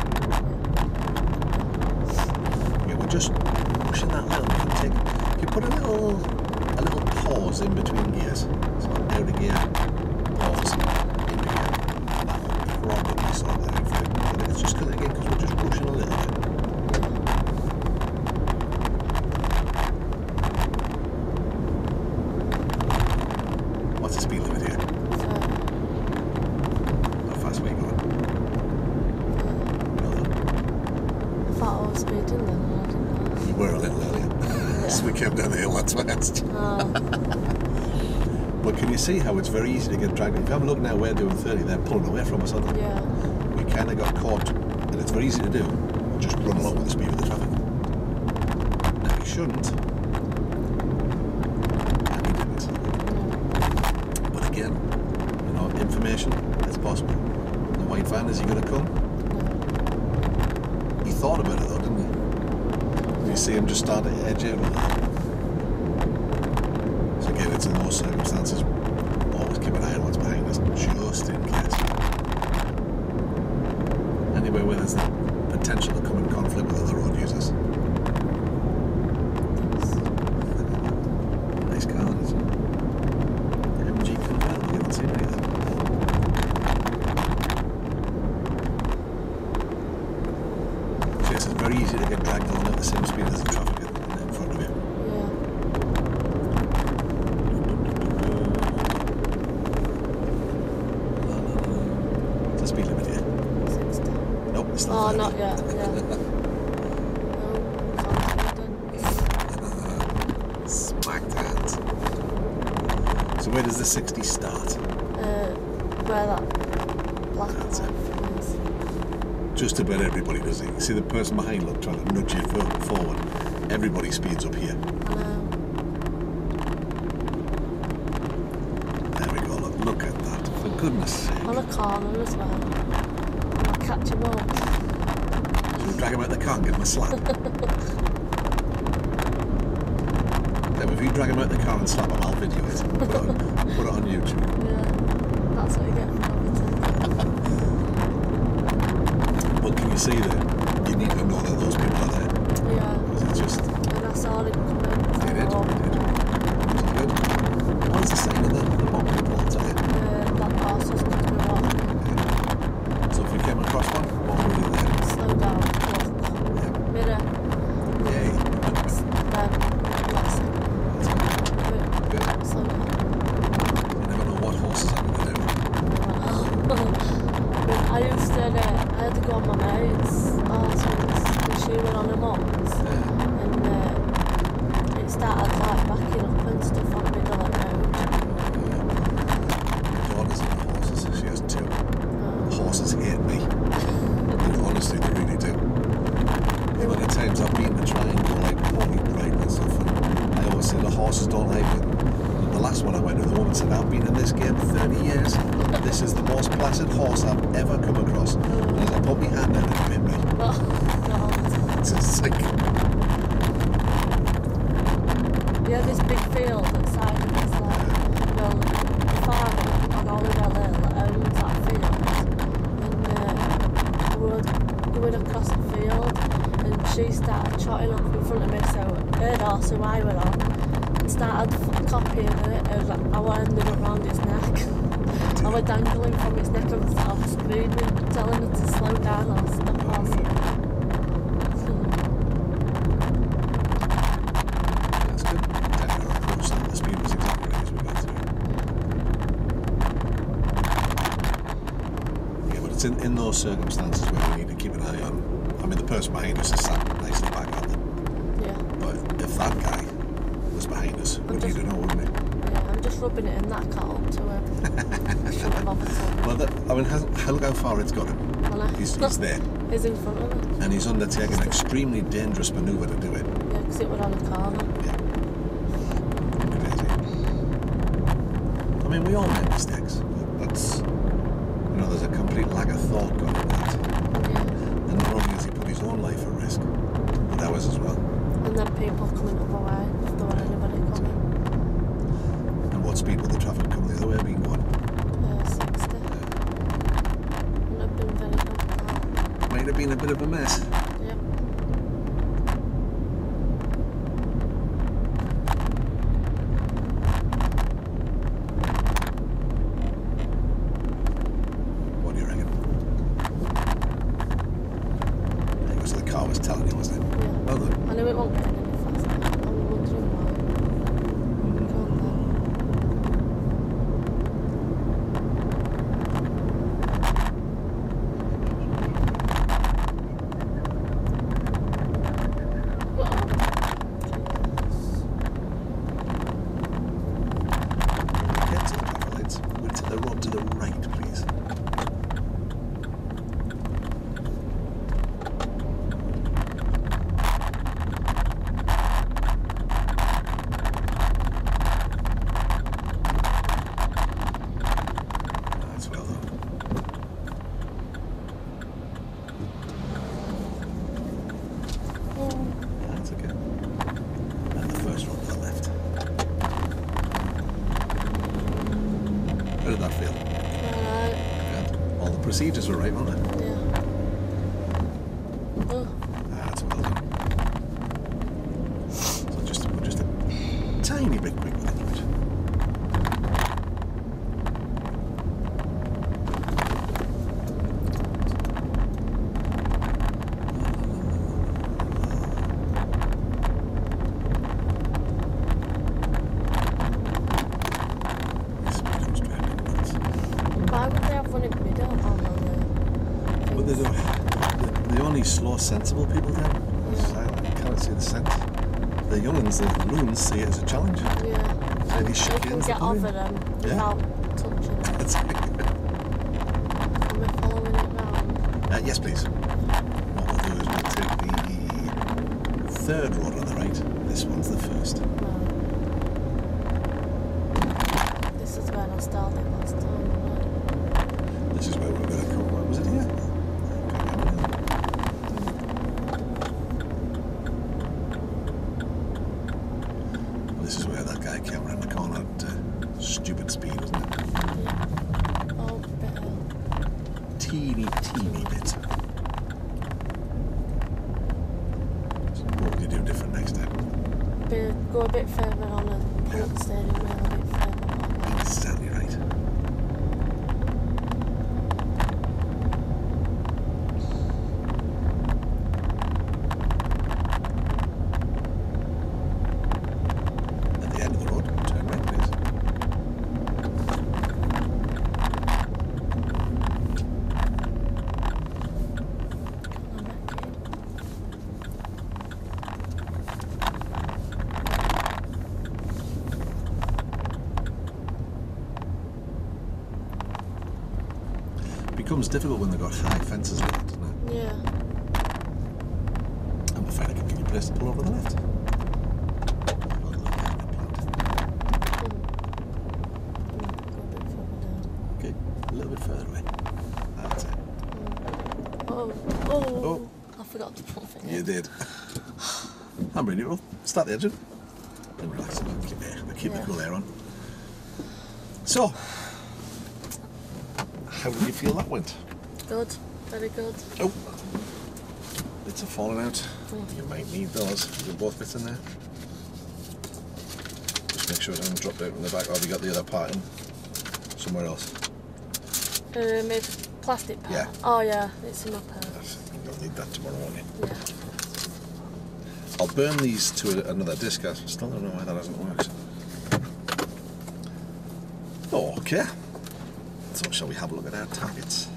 Yeah, we're just pushing that little bit. If you put a little pause in between gears, so out of gear, pause, into gear, that'll probably sort that out for you. I think it's just because we're just pushing a little bit. What's the speed limit here? How fast were you going? Well done. I thought I was speeding then, and I didn't know. You were a little earlier. So we came down the hill, that's why I asked you. Oh, But can you see how it's very easy to get dragged? If you have a look now, we're doing 30, they're pulling away from us, aren't they? yeah. We kind of got caught, and it's very easy to do. Just run along with the speed of the traffic. Now you shouldn't. And we didn't. But again, you know, information is possible. The white van, is he going to come? He thought about it though, didn't he? You see him just start to edge out a little. So again, it's in those circumstances, always keep an eye on what's behind us, just in case. Anywhere where there's the potential to come in conflict with other road users. Nice car, isn't it? MG convertible, you haven't seen any of them. So yes, it's very easy to get dragged along at the same speed as the traffic in front of you. Yeah. What's the speed limit here? 60. Nope, it's Oh, not 30. not yet, yeah. Smacked hands. So where does the 60 start? Where that black That's it. line is. Just about everybody does it. You see the person behind, look, trying to nudge you forward. Everybody speeds up here. I know. There we go, look at that. For goodness sake. On a corner as well. I'll catch him up. Should we drag him out the car and give him a slap? Then if you drag him out the car and slap him, I'll video it. Put it on YouTube. Yeah. That's what you get from everything. But can you see that you need to know that those people are there? Yeah. Because it's just... And I saw him coming. They did, Oh, they did. Was it good? What's the sign of the bottom of the pole, tell you? black horse was supposed to be walking. So if we came across one, what would we do there? Slow down. Yeah. Mirror. Yay. she started trotting off in front of me, so her horse who I were on, and started copying it. It was like, I ended up round its neck. I was dangling from its neck and started screaming, telling her to slow down or stop horse. That's good. Definitely our approach, so the speed was exactly right as we got through. Yeah, but it's in those circumstances where we need to keep an eye on. I mean, the person behind us is sat nicely back on them. Yeah. But if that guy was behind us, we'd need to know, wouldn't we? Yeah, I'm just rubbing it in that car up to him. Shouldn't have bothered to. Well, I mean, look how far it's got him. He's there. He's in front of me. And he's undertaking an extremely dangerous manoeuvre to do it. Yeah, because it was on a corner. Yeah. Crazy. I mean, we all make mistakes. That's, there's a complete lack of thought gone in that. Yeah. And not only has he put his own life at risk, but ours as well. And then people coming the other way, if there were anybody coming. And what speed will the traffic come the other way being going? 60. Yeah. Wouldn't have been very good. Might have been a bit of a mess. Yep. What do you reckon? It was the car was telling you, wasn't it? Yeah. Well done. I knew it won't get any faster. I'm wondering why. Go on then. Get to the traffic lights. We're to the road to the right, please. That's well done. That's okay. And the first one to the left. How did that feel? Alright. Good. All the procedures were right, weren't they? Yeah. Oh. That's well done. So we're just a tiny bit quick with it, right? This becomes driving nuts. Why would they have one in the middle on the But they only slow, sensible people down. Yeah. I can't see the sense. The young'uns, the loons, see it as a challenge. Yeah. So They can get over them without touching them. That's it. Am I following it round? Yes, please. What we'll do is we'll take the third road on the right. This one's the first. No. This is where I started last time, wasn't it? This is where we're going to come. What was it here? This is where that guy came around the corner at stupid speed, wasn't it? Yeah. Oh, better. Teeny bit. So what would you do different next time? Go a bit further on and pull the steering wheel a bit further. Exactly right. At the end of the road, turn right, please. Becomes difficult when they've got high fences like that, doesn't it? Yeah. I'm afraid I can give you a place to pull over the left. Okay, a little bit further away. That's it. Oh. I forgot to put it in. You did. I'm ready to roll. Start the engine. And relax. Keep the cool air on. So, how do you feel that went? Good. Very good. Oh. bits are falling out. You might need those. There's both bits in there. Just make sure it hasn't dropped out in the back. Or have you got the other part in somewhere else? It's plastic part. Yeah. Oh yeah, it's in my purse. You'll need that tomorrow, won't you? Yeah. I'll burn these to another disc. I still don't know why that hasn't worked. Okay. So shall we have a look at our targets?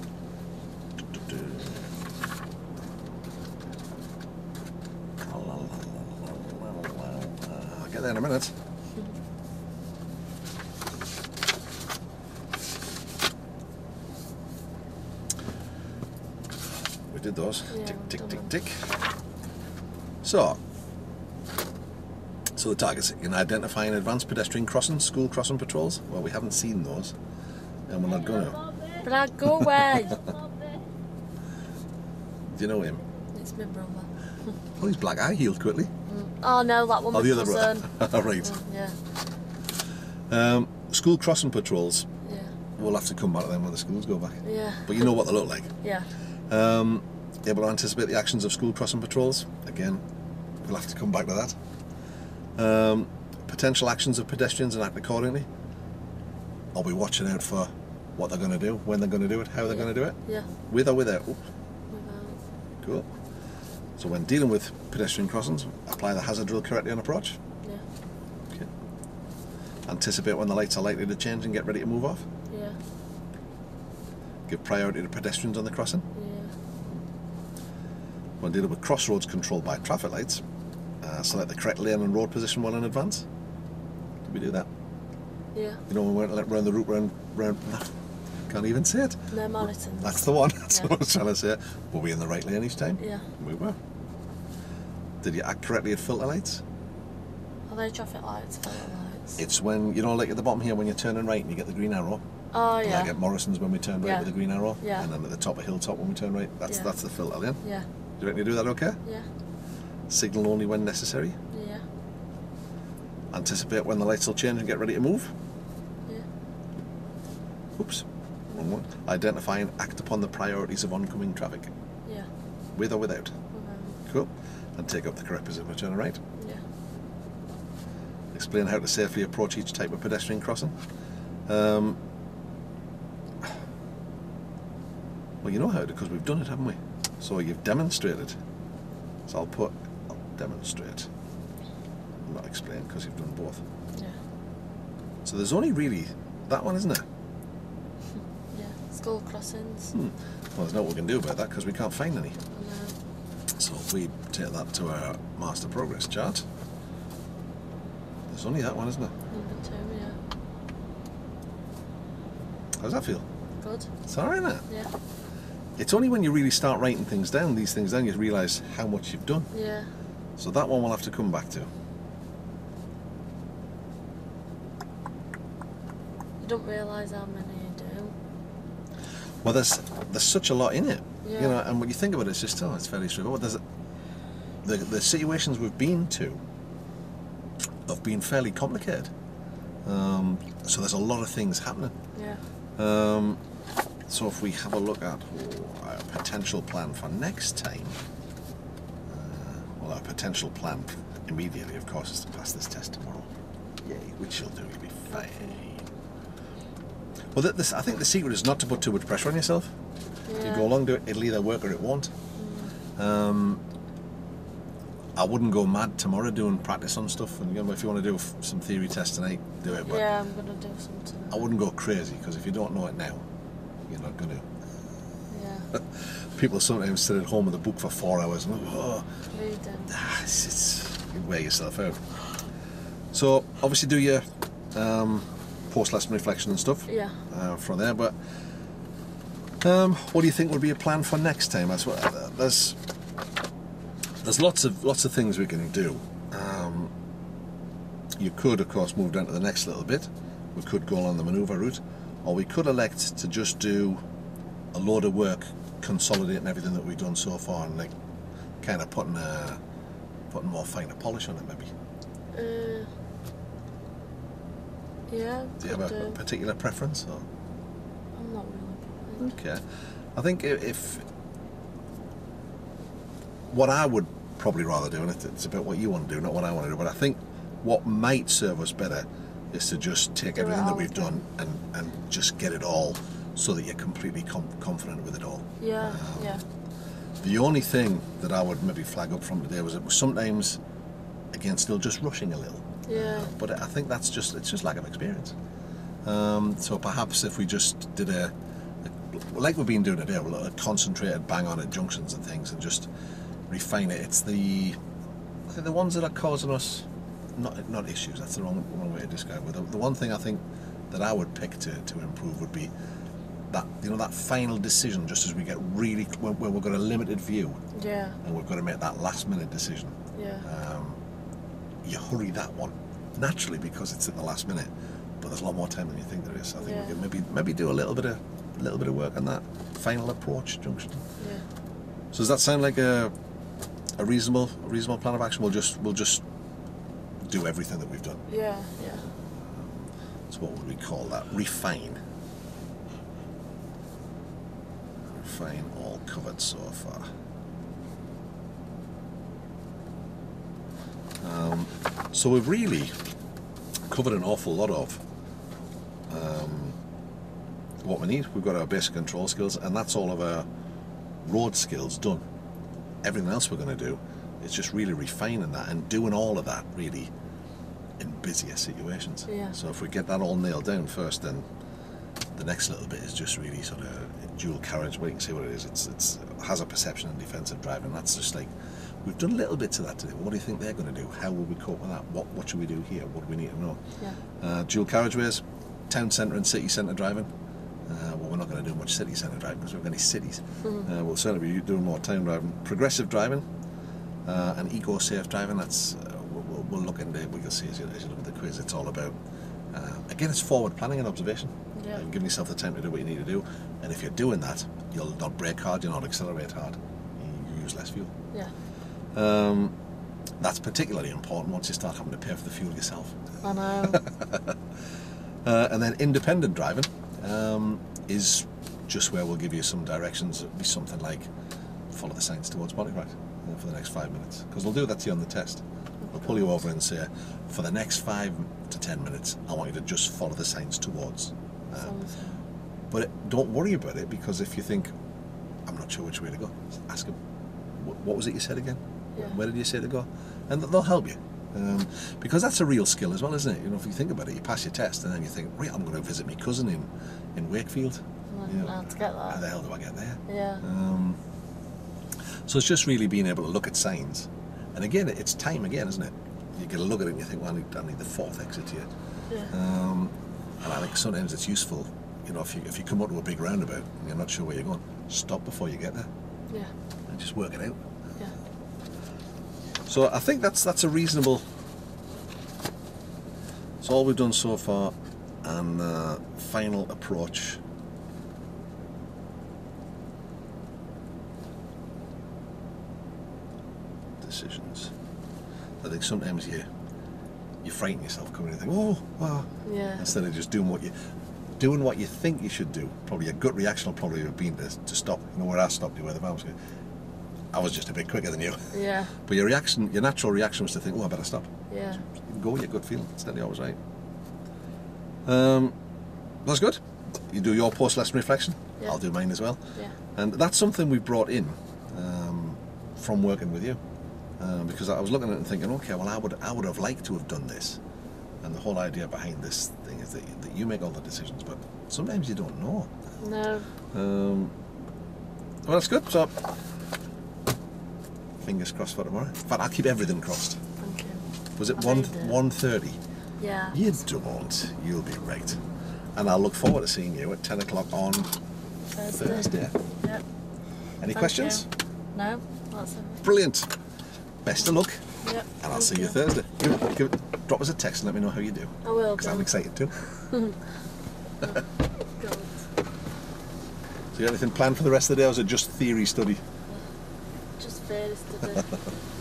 I'll get there in a minute. We did those. Yeah, Tick, tick, we've tick, done tick. So the targets in identifying advanced pedestrian crossings, school crossing patrols. Well, we haven't seen those, and we're not going to. But I'd go away. Do you know him? It's my brother. Oh, he's black eye healed quickly. Oh no, that one. Oh, my the other cousin. brother. Right. Yeah. School crossing patrols. Yeah. We'll have to come back to them when the schools go back. Yeah. But you know what they look like. Yeah. Able to anticipate the actions of school crossing patrols. Again, we'll have to come back to that. Potential actions of pedestrians and act accordingly. Are we watching out for what they're going to do, when they're going to do it, how they're going to do it? Yeah. With or without? Oops. Without. Cool. So when dealing with pedestrian crossings, apply the hazard drill correctly on approach. Yeah. Okay. Anticipate when the lights are likely to change and get ready to move off. Yeah. Give priority to pedestrians on the crossing. Yeah. When dealing with crossroads controlled by traffic lights, select the correct lane and road position well in advance. Did we do that? Yeah. You know, when we went round the route round can't even say it. No monitoring. That's the one. That's Yeah. what I was trying to say. Were we in the right lane each time? Yeah. We were. Did you act correctly at filter lights? Are they traffic lights, filter lights? It's when, you know, like at the bottom here when you're turning right and you get the green arrow. Oh Like yeah. at Morrison's when we turn right Yeah. with the green arrow. Yeah. And then at the top of Hilltop when we turn right. That's Yeah. the filter lane. Yeah. Do you reckon you do that okay? Yeah. Signal only when necessary. Yeah. Anticipate when the lights will change and get ready to move. Yeah. Oops. Wrong one. Identify and act upon the priorities of oncoming traffic. Yeah. With or without. Without. Cool. And take up the correct position for turning right. Yeah. Explain how to safely approach each type of pedestrian crossing. Well, you know how to, because we've done it, haven't we? So you've demonstrated. So I'll demonstrate. I'll not explain because you've done both. Yeah. So there's only really that one, isn't there? Yeah. School crossings. Well, there's no what we can do about that because we can't find any. I know. So if we take that to our master progress chart, there's only that one, isn't there? Number 2, yeah. How does that feel? Good. It's alright, isn't it? Yeah. It's only when you really start writing things down, these things down, you realise how much you've done. Yeah. So that one we'll have to come back to. You don't realise how many you do. Well, there's such a lot in it, Yeah. you know. And when you think about it, it's just it's very straightforward. The situations we've been to have been fairly complicated. So there's a lot of things happening. Yeah. So if we have a look at our potential plan for next time, well, our potential plan immediately, of course, is to pass this test tomorrow. Yay, which you'll do, you'll be fine. Well, I think the secret is not to put too much pressure on yourself. Yeah. You go along to it, it'll either work or it won't. I wouldn't go mad tomorrow doing practice on stuff, and you know, if you want to do some theory tests tonight, do it. But Yeah, I'm gonna do something. I wouldn't go crazy, because if you don't know it now, you're not going to. Yeah. People sometimes sit at home with a book for 4 hours and Reading. you wear yourself out. So obviously do your post-lesson reflection and stuff Yeah. from there. But what do you think would be a plan for next time? That's what there's lots of things we can do. You could, of course, move down to the next little bit. We could go along the manoeuvre route, or we could elect to just do a load of work consolidating everything that we've done so far and like kind of putting more finer polish on it maybe. Yeah. Do you have a particular preference? Or? I'm not really. Okay. I think if what I would probably rather do, and it's about what you want to do, not what I want to do, but I think what might serve us better is to just take everything that we've done and just get it all so that you're completely confident with it all. Yeah, yeah. The only thing that I would maybe flag up from today was it was sometimes, again, still just rushing a little. Yeah. But I think it's just lack of experience. So perhaps if we just did like we've been doing today, a concentrated bang on at junctions and things and just refine it. It's I think the ones that are causing us, not issues, that's the wrong way to describe it. The one thing I think that I would pick to improve would be that, that final decision, just as we get really, when we've got a limited view. Yeah. And we've got to make that last minute decision. Yeah. You hurry that one naturally because it's at the last minute, but there's a lot more time than you think there is. I think we can maybe do a little bit of work on that final approach junction. Yeah. So does that sound like a reasonable plan of action? We'll just do everything that we've done. Yeah, yeah. So what would we call that? Refine. Refine all covered so far. So we've really covered an awful lot of what we need. We've got our basic control skills, and that's all of our road skills done. Everything else we're going to do is just really refining that and doing all of that really in busier situations. Yeah. So if we get that all nailed down first, then the next little bit is just really sort of dual carriage. Well, you can see what it is. It has a perception and defensive driving. That's just like, we've done little bits of that today. What do you think they're going to do? How will we cope with that? What should we do here? What do we need to know? Yeah. Dual carriageways, town centre and city centre driving. Well, we're not going to do much city centre driving because we've got any cities. We'll certainly be doing more town driving. Progressive driving and eco-safe driving. That's we'll look into. We can see as you look at the quiz. It's all about. Again, it's forward planning and observation. Yeah. Giving yourself the time to do what you need to do, and if you're doing that, you'll not brake hard, you'll not accelerate hard, you use less fuel. Yeah. That's particularly important once you start having to pay for the fuel yourself. I know. And then independent driving is just where we'll give you some directions. It'll be something like follow the signs towards Pontefract for the next 5 minutes, because we'll do that to you on the test. We'll pull you over and say, for the next 5 to 10 minutes, I want you to just follow the signs towards. But don't worry about it, because if you think, I'm not sure which way to go, ask them, what was it you said again? Yeah. Where did you say to go? And they'll help you. Because that's a real skill as well, isn't it? If you think about it, you pass your test and then you think, right, I'm going to visit my cousin in Wakefield. How to get that? How the hell do I get there? Yeah. So it's just really being able to look at signs. And again, it's time again, isn't it? You get a look at it and you think, well, I need the fourth exit here. Yeah. And I think sometimes it's useful, if you come up to a big roundabout and you're not sure where you're going, stop before you get there. Yeah. And just work it out. Yeah. So I think that's a reasonable. It's all we've done so far, and final approach. Decisions. I think sometimes you frighten yourself coming in and think, oh, wow. Yeah. Instead of just doing what you think you should do. Probably your gut reaction will probably have been to stop. Where I stopped you, where the van was going. I was just a bit quicker than you. Yeah. But your natural reaction was to think, oh, I better stop. Yeah. Go with your gut feeling. It's nearly always right. That's good. You do your post-lesson reflection. Yeah. I'll do mine as well. Yeah. And that's something we brought in from working with you. Because I was looking at it and thinking, okay, well, I would have liked to have done this. And the whole idea behind this thing is that you make all the decisions, but sometimes you don't know. No. Well, that's good. So, fingers crossed for tomorrow. In fact, I'll keep everything crossed. Thank you. Was it 1:30? Yeah. You don't. You'll be right. And I'll look forward to seeing you at 10 o'clock on Thursday. Yep. Any questions? No, that's it. Brilliant. Best of luck. Yep. And I'll see you Thursday. Drop us a text and let me know how you do. I will. Because I'm excited too. God. So you got anything planned for the rest of the day, or is it just theory study? Just theory study.